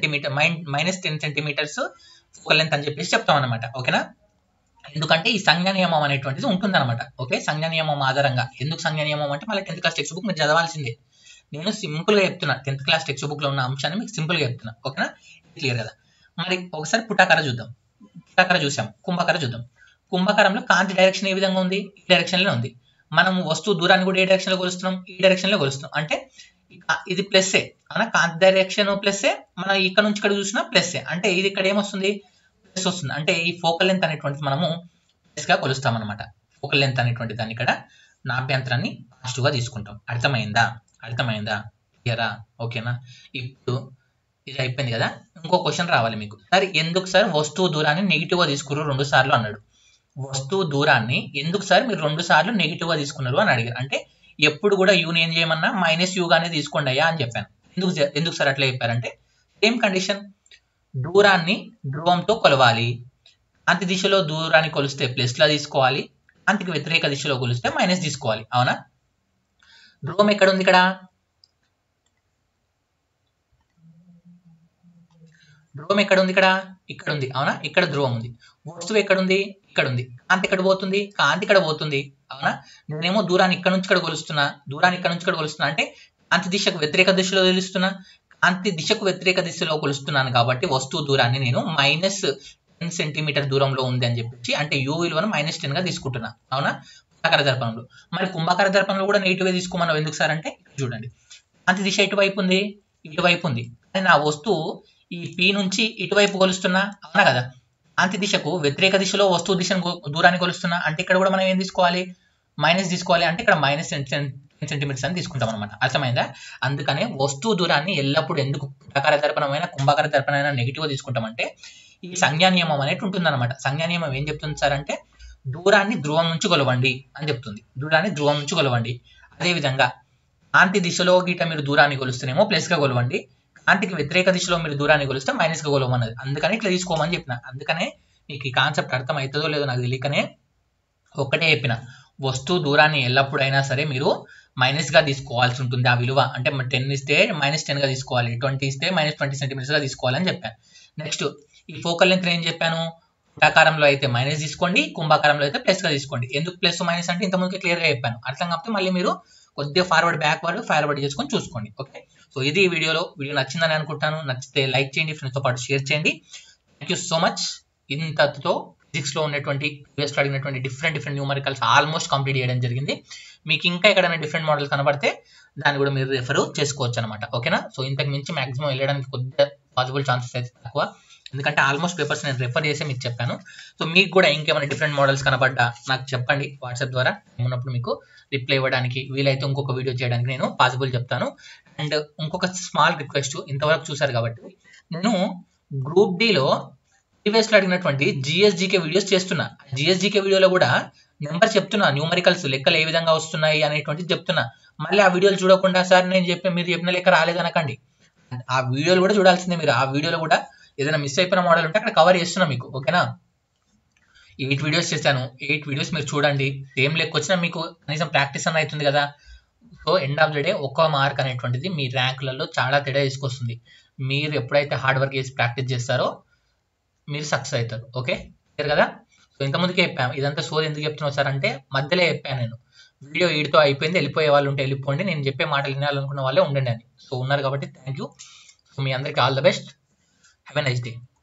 -10 సెంటీమీటర్స్ ఫోకల్ లెంత్ అని చెప్పేసి చెప్తాం అనమాట. ఓకేనా? ఎందుకంటే ఈ సంజ్ఞా నియమం అనేటువంటిది ఉంటుంది అనమాట. ఓకే, సంజ్ఞా నియమం ఆధారంగా. ఎందుకు సంజ్ఞా నియమం అంటే మళ్ళీ 10th క్లాస్ టెక్స్ట్ బుక్ మీరు చదవాల్సిందే. నేను సింపుల్ గా చెప్తున్నా, 10th క్లాస్ టెక్స్ట్ బుక్ లో ఉన్న అంశాన్ని మీకు సింపుల్ గా చెప్తున్నా. ఓకేనా? క్లియర్ కదా? మరి ఒకసారి పుటాకార చూద్దాం. పుటాకార చూసాం, కుంభకార చూద్దాం. కుంభకారంలో కాంతి డైరెక్షన్ ఏ విధంగా ఉంది? ఈ డైరెక్షన్ లో ఉంది. మనం వస్తువు దూరాన్ని కూడా ఏ డైరెక్షన్ లో కొలుస్తున్నాం? ఈ డైరెక్షన్ లో కొలుస్తున్నాం. అంటే ఇది ప్లస్ఏ, అన్న కాంతి డైరెక్షన్ ప్లస్ఏ, మనం ఇక్కడ నుంచి ఇక్కడ చూసినా ప్లస్ఏ. అంటే ఇది ఇక్కడ ఏమొస్తుంది? ప్లస్ వస్తుంది. అంటే ఈ ఫోకల్ లెంత్ అనేటువంటిది మనము ప్లస్ గా కొలుస్తాం అనమాట. ఫోకల్ లెంత్ అనేటువంటి దాన్ని ఇక్కడ నాభ్యంతరాన్ని పాజిటివ్ గా తీసుకుంటాం. అర్థమైందా? క్లియరా? ఓకేనా? ఇప్పుడు ఇది అయిపోయింది కదా. ఇంకో క్వశ్చన్ రావాలి మీకు. సార్ ఎందుకు సార్ వస్తువు దూరాన్ని నెగిటివ్ గా తీసుకున్నారు 2 సార్లు అన్నాడు. వస్తువు దూరాన్ని ఎందుకు సార్ మీరు 2 సార్లు నెగిటివ్ గా తీసుకున్నారు అని అడిగారు. అంటే ఎప్పుడు కూడా యూని ఏం చేయమన్నా -u గానే తీసుకోండి అయ్యా అని చెప్పాను. ఎందుకు సార్ అట్లా చెప్పారంటే సేమ్ కండిషన్, దూరాన్ని ధ్రువంతో కొలవాలి. కాంతి దిశలో దూరాన్ని కొలిస్తే ప్లస్ లా తీసుకోవాలి, కాంతికి వ్యతిరేక దిశలో కొలిస్తే మైనస్ తీసుకోవాలి. అవునా? ధ్రువం ఎక్కడ ఉంది? ఇక్కడ ధ్రువం ఎక్కడ ఉంది? ఇక్కడ ఉంది. అవునా? ఇక్కడ ధ్రువం ఉంది. వస్తువు ఎక్కడ ఉంది? ఇక్కడ ఉంది. కాంతి ఎక్కడ పోతుంది? కాంతి ఇక్కడ పోతుంది. అవునా? నేనేమో దూరాన్ని ఇక్కడ నుంచి ఇక్కడ కొలుస్తున్నా, దూరాన్ని ఇక్కడ నుంచి ఇక్కడ కొలుస్తున్నా అంటే కాంతి దిశకు వ్యతిరేక దిశలో కొలుస్తున్నా, కాంతి దిశకు వ్యతిరేక దిశలో కొలుస్తున్నాను కాబట్టి వస్తువు దూరాన్ని నేను -10 సెంటీమీటర్ దూరంలో ఉంది అని చెప్పి, అంటే యూ విలువను -10 గా తీసుకుంటున్నా. అవునా? కుంభాకార దర్పణంలో. మరి కుంభాకార దర్పణంలో కూడా నెగిటివ్ తీసుకోమన్నావు ఎందుకు సార్ అంటే, చూడండి కాంతి దిశ ఎటువైపు ఉంది? ఇటువైపు ఉంది. కానీ నా వస్తువు ఈ P నుంచి ఇటువైపు కొలుస్తున్నా. అవునా కదా? కాంతి దిశకు వ్యతిరేక దిశలో వస్తువు దిశను దూరాన్ని కొలుస్తున్నా అంటే ఇక్కడ కూడా మనం ఏం తీసుకోవాలి? మైనస్ తీసుకోవాలి. అంటే ఇక్కడ -10 సెంటీమీటర్స్ అని తీసుకుంటాం అనమాట. అర్థమైందా? అందుకనే వస్తువు దూరాన్ని ఎల్లప్పుడు ఎందుకు కుంభాకార దర్పణమైనా కుంభాకార దర్పణమైనా నెగిటివ్ తీసుకుంటామంటే ఈ సంజ్ఞా నియమం అనేది ఉంటుంది అనమాట. సంజ్ఞా నియమం ఏం చెప్తుంది సార్ అంటే దూరాన్ని ధ్రువం నుంచి కొలవండి అని చెప్తుంది. దూరాన్ని ధ్రువం నుంచి కొలవండి. అదేవిధంగా కాంతి దిశలో గీట మీరు దూరాన్ని కొలుస్తేనేమో ప్లస్ గా కొలవండి, కాంతికి వ్యతిరేక దిశలో మీరు దూరాన్ని కొలిస్తే మైనస్ గా కొలవమన్నది. అందుకని ఇట్లా తీసుకోమని చెప్పిన. అందుకనే మీకు ఈ కాన్సెప్ట్ అర్థం అవుతుందో లేదో నాకు తెలియకనే ఒక్కటే చెప్పిన. వస్తువు దూరాన్ని ఎల్లప్పుడైనా సరే మీరు మైనస్ గా తీసుకోవాల్సి ఉంటుంది. ఆ విలువ అంటే 10 ఇస్తే -10 గా తీసుకోవాలి, 20 ఇస్తే -20 సెంటీమీటర్స్ గా తీసుకోవాలని చెప్పాను. నెక్స్ట్ ఈ ఫోకల్ లెంత్ ఏం చెప్పాను? కుంభాకారంలో అయితే మైనస్ తీసుకోండి, కుంభాకారంలో అయితే ప్లస్ గా తీసుకోండి. ఎందుకు ప్లస్ మైనస్ అంటే ఇంతకుముందు క్లియర్ గా చెప్పాను. అర్థం కాకపోతే మళ్ళీ మీరు కొద్దిగా ఫార్వర్డ్ చేసుకొని చూసుకోండి. ఓకే, సో ఇది ఈ వీడియో నచ్చిందని అనుకుంటాను. నచ్చితే లైక్ చేయండి, ఫ్రెండ్స్తో పాటు షేర్ చేయండి. Thank you so much. ఇంతతో ఫిజిక్స్ లో ఉన్నటువంటి ప్రీవియస్ అడిగినటువంటి డిఫరెంట్ న్యూమరికల్స్ ఆల్మోస్ట్ కంప్లీట్ చేయడం జరిగింది. మీకు ఇంకా ఎక్కడైనా డిఫరెంట్ మోడల్ కనబడితే దాన్ని కూడా మీరు రెఫర్ చేసుకోవచ్చు అనమాట. ఓకేనా? సో ఇంతకు మించి మాక్సిమం వెళ్ళడానికి కొద్దిగా పాసిబుల్ ఛాన్సెస్ అయితే తక్కువ, ఎందుకంటే ఆల్మోస్ట్ పేపర్స్ నేను రెఫర్ చేసి మీకు చెప్పాను. సో మీకు కూడా ఇంకేమైనా డిఫరెంట్ మోడల్స్ కనబడ్డా నాకు చెప్పండి వాట్సాప్ ద్వారా. ఉన్నప్పుడు మీకు రిప్లై ఇవ్వడానికి, వీలైతే ఇంకొక వీడియో చేయడానికి నేను పాసిబుల్ చెప్తాను. అండ్ ఇంకొక స్మాల్ రిక్వెస్ట్, ఇంతవరకు చూసారు కాబట్టి నేను గ్రూప్ డిలో ప్రీవియస్ లో అడిగినటువంటి జిఎస్జికే వీడియోస్ చేస్తున్నా. జిఎస్జికే వీడియోలో కూడా నెంబర్ చెప్తున్నా, న్యూమరికల్స్ లెక్కలు ఏ విధంగా వస్తున్నాయి అనేటువంటిది చెప్తున్నా. మళ్ళీ ఆ వీడియోలు చూడకుండా సార్ నేను మీరు చెప్పిన లెక్క రాలేదనకండి. ఆ వీడియోలు కూడా చూడాల్సిందే మీరు. ఆ వీడియోలో కూడా ఏదైనా మిస్ అయిపోయిన మోడల్ ఉంటే అక్కడ కవర్ చేస్తున్నా మీకు. ఓకేనా? 8 వీడియోస్ చేశాను. 8 వీడియోస్ మీరు చూడండి. సేమ్ లెక్క వచ్చినా మీకు కనీసం ప్రాక్టీస్ అన్న అవుతుంది కదా. So end of the day ఒక్క మార్క్ అనేటువంటిది మీ ర్యాంకులలో చాలా తేడా తీసుకొస్తుంది. మీరు ఎప్పుడైతే హార్డ్ వర్క్ చేసి ప్రాక్టీస్ చేస్తారో మీరు సక్సెస్ అవుతారు. ఓకే, క్లియర్ కదా? సో ఇంతకుముందుకే చెప్పాను. ఇదంతా సోది ఎందుకు చెప్తున్నావు సార్ అంటే మధ్యలో చెప్పాను నేను. వీడియో వీడితో అయిపోయింది, వెళ్ళిపోయే వాళ్ళు ఉంటే వెళ్ళిపోండి, నేను చెప్పే మాటలు వినాలనుకున్న వాళ్ళే ఉండండి అని. సో ఉన్నారు కాబట్టి థ్యాంక్ యూ. సో మీ అందరికీ all the best. Have a nice day.